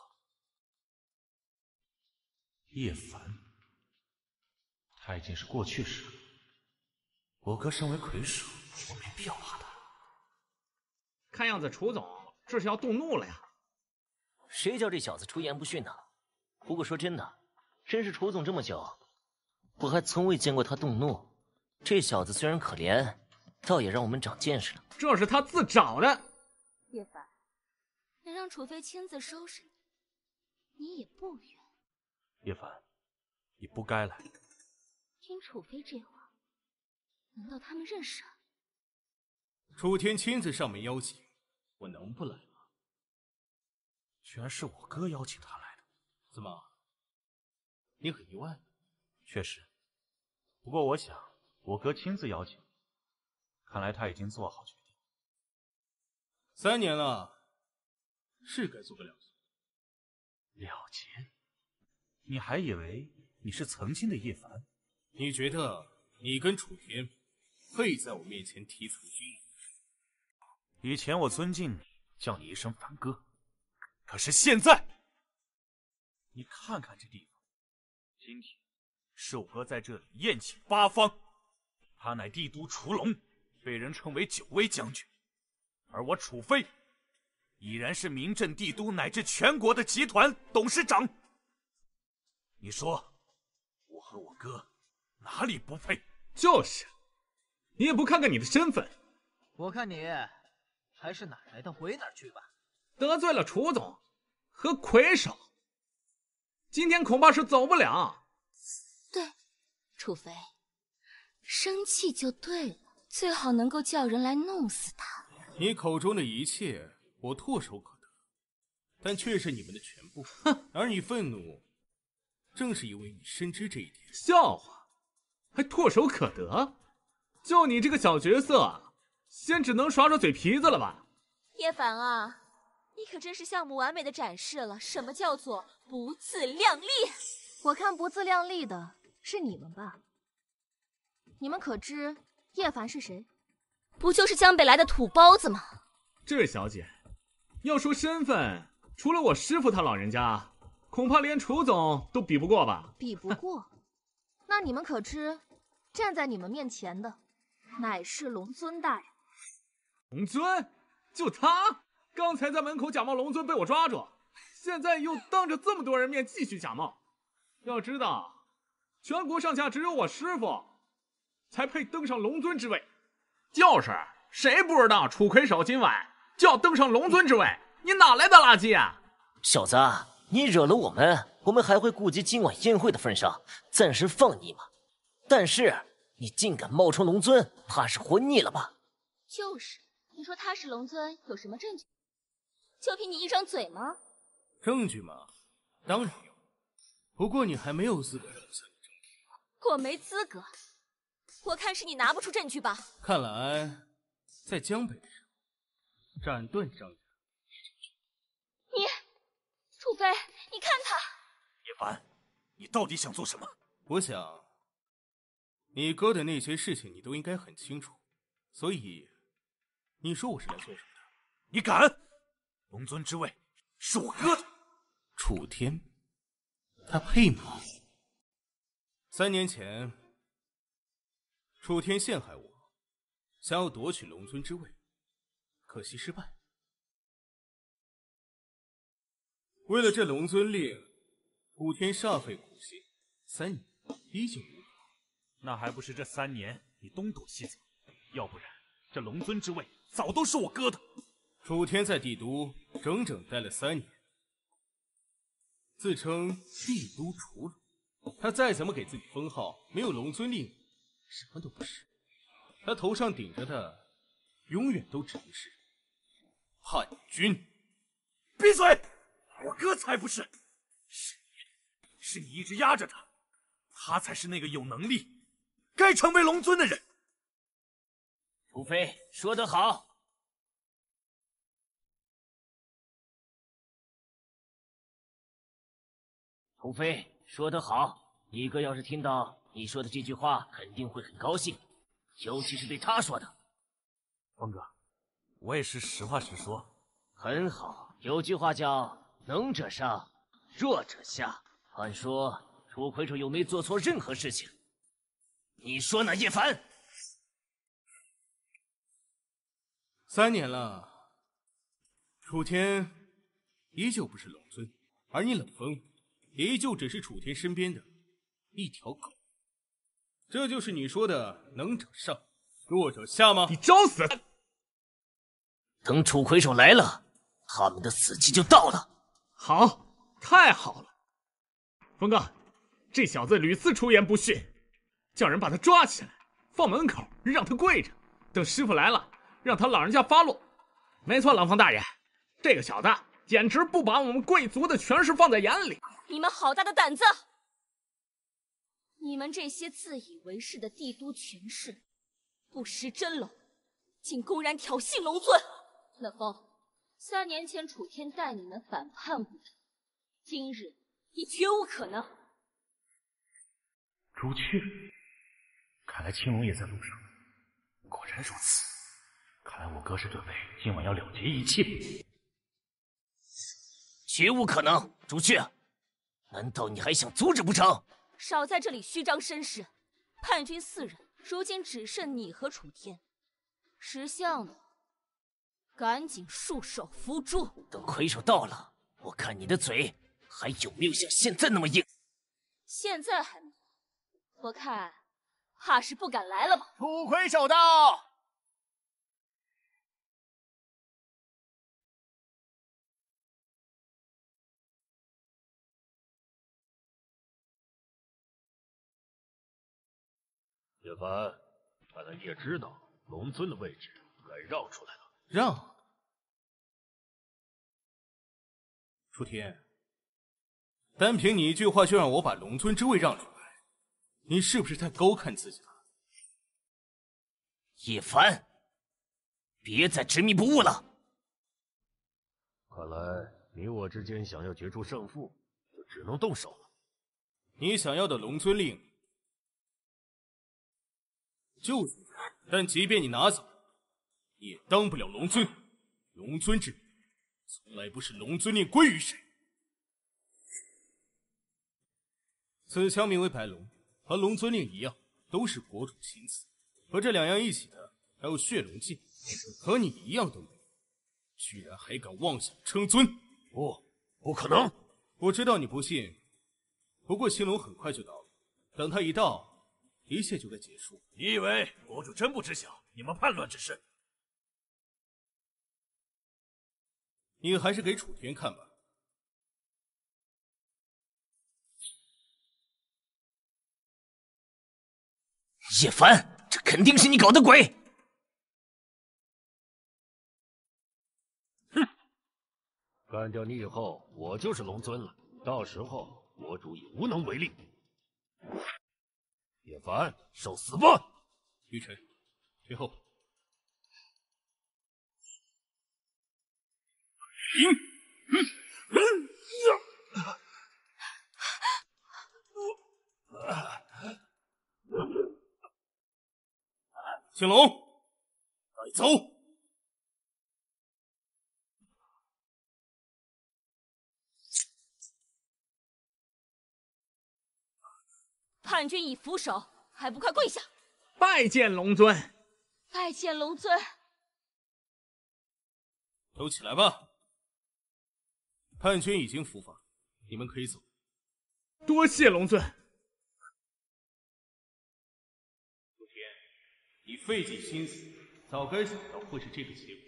叶凡，他已经是过去式了。我哥身为魁首，我没必要怕他。 看样子楚总这是要动怒了呀。 谁叫这小子出言不逊呢？不过说真的，认识楚总这么久，我还从未见过他动怒。这小子虽然可怜，倒也让我们长见识了。 这是他自找的。 叶凡，能让楚飞亲自收拾你，你也不冤。 叶凡，你不该来。 听楚飞这话，难道他们认识啊？ 楚天亲自上门邀请，我能不来吗？ 居然是我哥邀请他来的， 怎么？你很意外？ 确实，不过我想，我哥亲自邀请，看来他已经做好决定。 三年了，是该做个了结。 了结？你还以为你是曾经的叶凡？ 你觉得你跟楚天配在我面前提曾经？ 以前我尊敬你，叫你一声凡哥，可是现在，你看看这地方，今天是我哥在这里宴请八方，他乃帝都楚龙，被人称为九威将军，而我楚飞已然是名震帝都乃至全国的集团董事长。你说，我和我哥哪里不配？ 就是，你也不看看你的身份。 我看你还是哪来的回哪去吧。 得罪了楚总和魁首，今天恐怕是走不了。 对，楚飞，生气就对了，最好能够叫人来弄死他。 你口中的一切，我唾手可得，但却是你们的全部。而你愤怒，正是因为你深知这一点。 笑话，还唾手可得？就你这个小角色，先只能耍耍嘴皮子了吧？ 叶凡啊，你可真是项目完美的展示了什么叫做不自量力。 我看不自量力的是你们吧？你们可知叶凡是谁？ 不就是江北来的土包子吗？ 这位小姐，要说身份，除了我师父他老人家，恐怕连楚总都比不过吧？ 比不过？那你们可知，站在你们面前的，乃是龙尊大人。 龙尊？就他？刚才在门口假冒龙尊被我抓住，现在又当着这么多人面继续假冒。要知道，全国上下只有我师父才配登上龙尊之位。就是，谁不知道楚魁首今晚就要登上龙尊之位？你哪来的垃圾啊！ 小子，你惹了我们，我们还会顾及今晚宴会的份上，暂时放你吗？但是你竟敢冒充龙尊，怕是活腻了吧？ 就是，你说他是龙尊，有什么证据？就凭你一张嘴吗？ 证据嘛，当然有。不过你还没有资格让我向你证明。 我没资格，我看是你拿不出证据吧。 看来，在江北的时候，斩断张家。 你，楚飞，你看他。 叶凡，你到底想做什么？ 我想，你哥的那些事情你都应该很清楚，所以，你说我是来做什么的？ 你敢？龙尊之位是我哥的。 楚天，他配吗？三年前，楚天陷害我，想要夺取龙尊之位，可惜失败。为了这龙尊令，楚天煞费苦心，三年依旧无果。 那还不是这三年你东躲西藏，要不然这龙尊之位早都是我哥的。 楚天在帝都整整待了三年，自称帝都楚鲁。他再怎么给自己封号，没有龙尊令，什么都不是。他头上顶着的，永远都只能是叛军。 闭嘴！我哥才不是，是你，是你一直压着他，他才是那个有能力、该成为龙尊的人。 楚飞说得好。楚飞说得好，你哥要是听到你说的这句话，肯定会很高兴，尤其是对他说的。 峰哥，我也是实话实说。 很好，有句话叫能者上，弱者下。按说楚魁首又没做错任何事情，你说呢，叶凡？ 三年了，楚天依旧不是龙尊，而你冷风依旧只是楚天身边的一条狗。这就是你说的能者上，弱者下吗？ 你找死！ 等楚魁首来了，他们的死期就到了。 好，太好了！峰哥，这小子屡次出言不逊，叫人把他抓起来，放门口，让他跪着，等师傅来了，让他老人家发落。没错，冷风大人，这个小子简直不把我们贵族的权势放在眼里。 你们好大的胆子！你们这些自以为是的帝都权势，不识真龙，竟公然挑衅龙尊！冷风，三年前楚天带你们反叛无能，今日你绝无可能。 朱雀，看来青龙也在路上。果然如此，看来我哥是准备今晚要了结一切。 绝无可能，朱雀，难道你还想阻止不成？ 少在这里虚张声势！叛军四人，如今只剩你和楚天，识相的赶紧束手伏诛。 等魁首到了，我看你的嘴还有没有像现在那么硬。 现在还没，我看怕是不敢来了吧。 楚魁首到。 叶凡，看来你也知道龙尊的位置该让出来了。 让？楚天，单凭你一句话就让我把龙尊之位让出来，你是不是太高看自己了？ 叶凡，别再执迷不悟了。 看来你我之间想要决出胜负，就只能动手了。 你想要的龙尊令就是，但即便你拿走， 你也当不了龙尊。龙尊之命，从来不是龙尊令归于谁。此枪名为白龙，和龙尊令一样，都是国主亲赐。和这两样一起的，还有血龙剑，和你一样都没有，居然还敢妄想称尊！ 不，不可能！ 我知道你不信，不过青龙很快就到了，等他一到，一切就该结束。 你以为国主真不知晓你们叛乱之事？ 你还是给楚天看吧。 叶凡，这肯定是你搞的鬼！ 哼，干掉你以后，我就是龙尊了。到时候国主也无能为力。叶凡，受死吧！ 玉晨，退后。 嗯嗯嗯青龙，带走！ 叛军已俯首，还不快跪下！ 拜见龙尊！ 拜见龙尊！ 都起来吧！叛军已经伏法，你们可以走。 多谢龙尊。 楚天，你费尽心思，早该想到会是这个结果。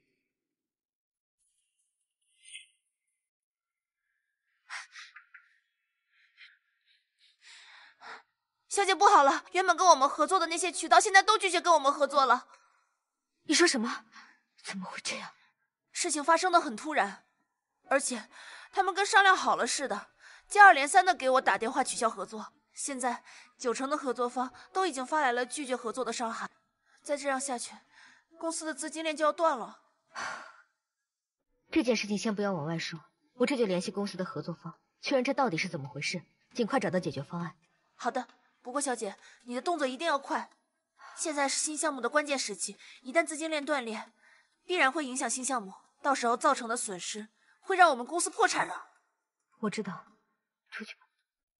小姐不好了，原本跟我们合作的那些渠道，现在都拒绝跟我们合作了。 你说什么？怎么会这样？ 事情发生的很突然，而且他们跟商量好了似的，接二连三的给我打电话取消合作。现在九成的合作方都已经发来了拒绝合作的商函，再这样下去，公司的资金链就要断了。 这件事情先不要往外说，我这就联系公司的合作方，确认这到底是怎么回事，尽快找到解决方案。 好的，不过小姐，你的动作一定要快。现在是新项目的关键时期，一旦资金链断裂，必然会影响新项目，到时候造成的损失会让我们公司破产的。 我知道，出去吧。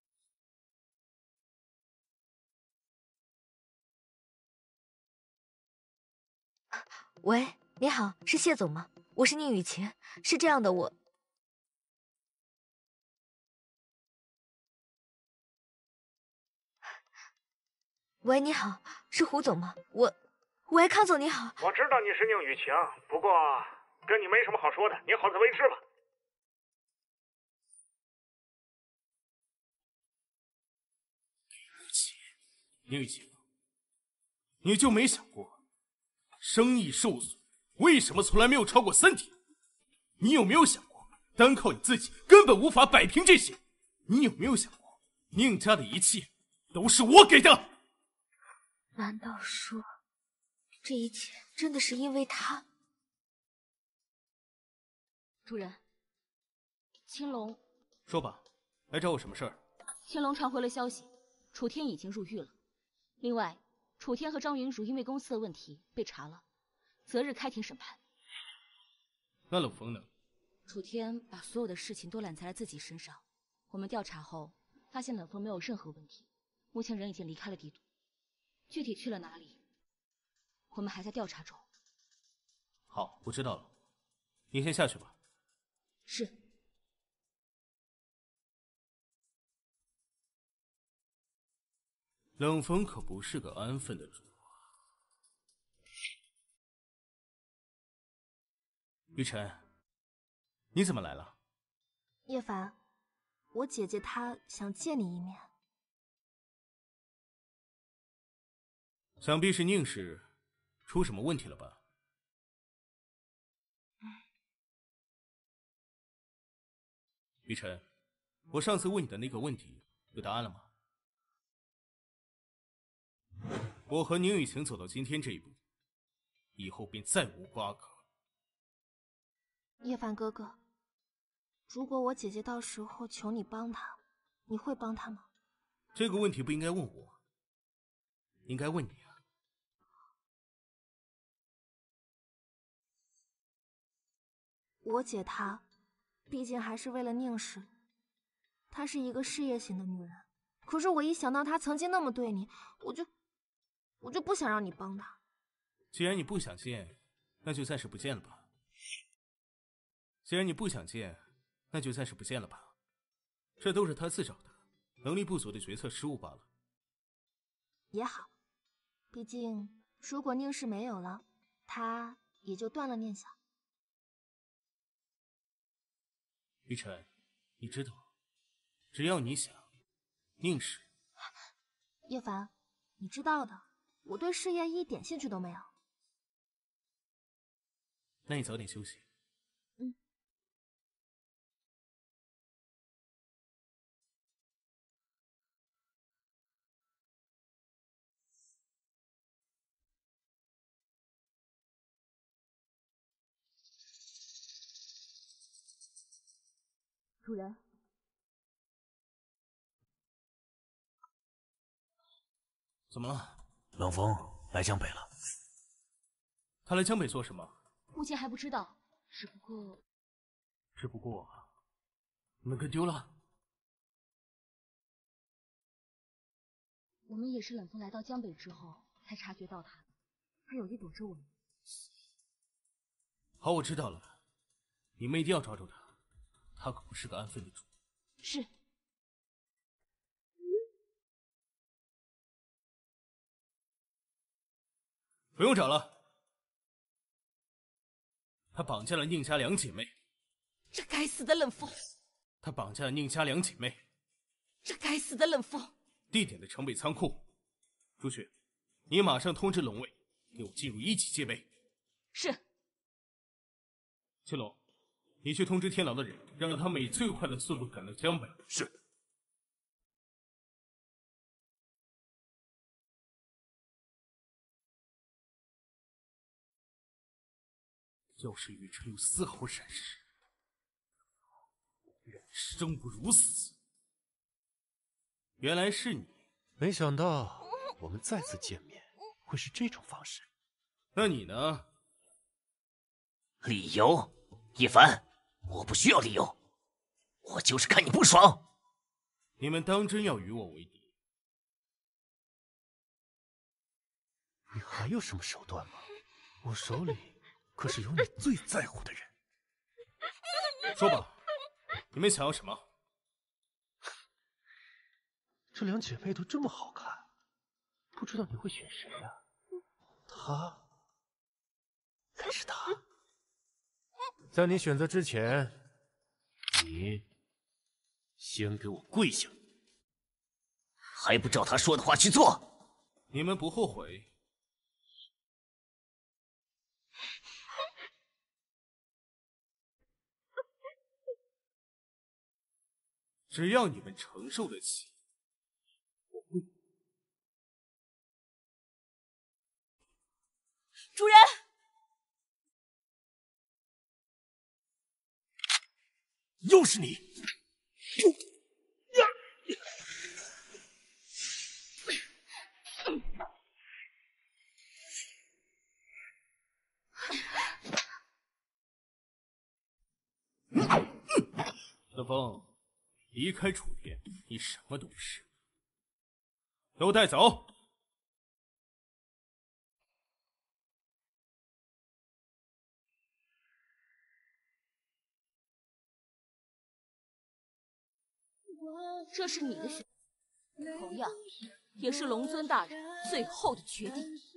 喂，你好，是谢总吗？我是宁雨晴。是这样的，我……喂，你好，是胡总吗？我……喂，康总你好。 我知道你是宁雨晴，不过跟你没什么好说的，你好自为之吧。 宁雨晴，你就没想过，生意受损为什么从来没有超过三天？你有没有想过，单靠你自己根本无法摆平这些？你有没有想过，宁家的一切都是我给的？ 难道说，这一切真的是因为他？ 主人，青龙， 说吧，来找我什么事儿？ 青龙传回了消息，楚天已经入狱了。另外，楚天和张云茹因为公司的问题被查了，择日开庭审判。 那冷风呢？ 楚天把所有的事情都揽在了自己身上。我们调查后发现冷风没有任何问题，目前人已经离开了帝都。具体去了哪里，我们还在调查中。 好，我知道了，你先下去吧。 是。 冷风可不是个安分的主。雨晨，你怎么来了？ 叶凡，我姐姐她想见你一面。 想必是宁氏出什么问题了吧？雨晨，我上次问你的那个问题有答案了吗？我和宁雨晴走到今天这一步，以后便再无瓜葛。 叶凡哥哥，如果我姐姐到时候求你帮她，你会帮她吗？ 这个问题不应该问我，应该问你啊。 我姐她，毕竟还是为了宁氏。她是一个事业型的女人，可是我一想到她曾经那么对你，我就，我就不想让你帮她。 既然你不想见，那就暂时不见了吧。既然你不想见，那就暂时不见了吧。这都是她自找的，能力不足的决策失误罢了。 也好，毕竟如果宁氏没有了，她也就断了念想。 雨辰，你知道，只要你想，宁氏…… 叶凡，你知道的，我对事业一点兴趣都没有。 那你早点休息。 嗯。主人， 怎么了？ 冷风来江北了。 他来江北做什么？ 目前还不知道，只不过…… 只不过，门根丢了。 我们也是冷风来到江北之后才察觉到他，他有意躲着我们。 好，我知道了，你们一定要抓住他，他可不是个安分的主。 是。 不用找了。他绑架了宁家两姐妹。 这该死的冷风！ 他绑架了宁家两姐妹。 这该死的冷风！ 地点的城北仓库。朱雀，你马上通知龙卫，给我进入一级戒备。 是。 青龙，你去通知天狼的人，让他们以最快的速度赶到江北。 是。 要是雨辰有丝毫闪失，人生不如死。原来是你， 没想到我们再次见面会是这种方式。 那你呢？ 理由？叶凡，我不需要理由，我就是看你不爽。 你们当真要与我为敌？ 你还有什么手段吗？我手里可是有你最在乎的人。 说吧，你们想要什么？ 这两姐妹都这么好看，不知道你会选谁呀？她还是她？在你选择之前，你先给我跪下！ 还不照他说的话去做？ 你们不后悔？只要你们承受得起，我会。 主人， 又是你！ 冷风。离开楚天，你什么都不是。都带走！ 这是你的选择，同样也是龙尊大人最后的决定。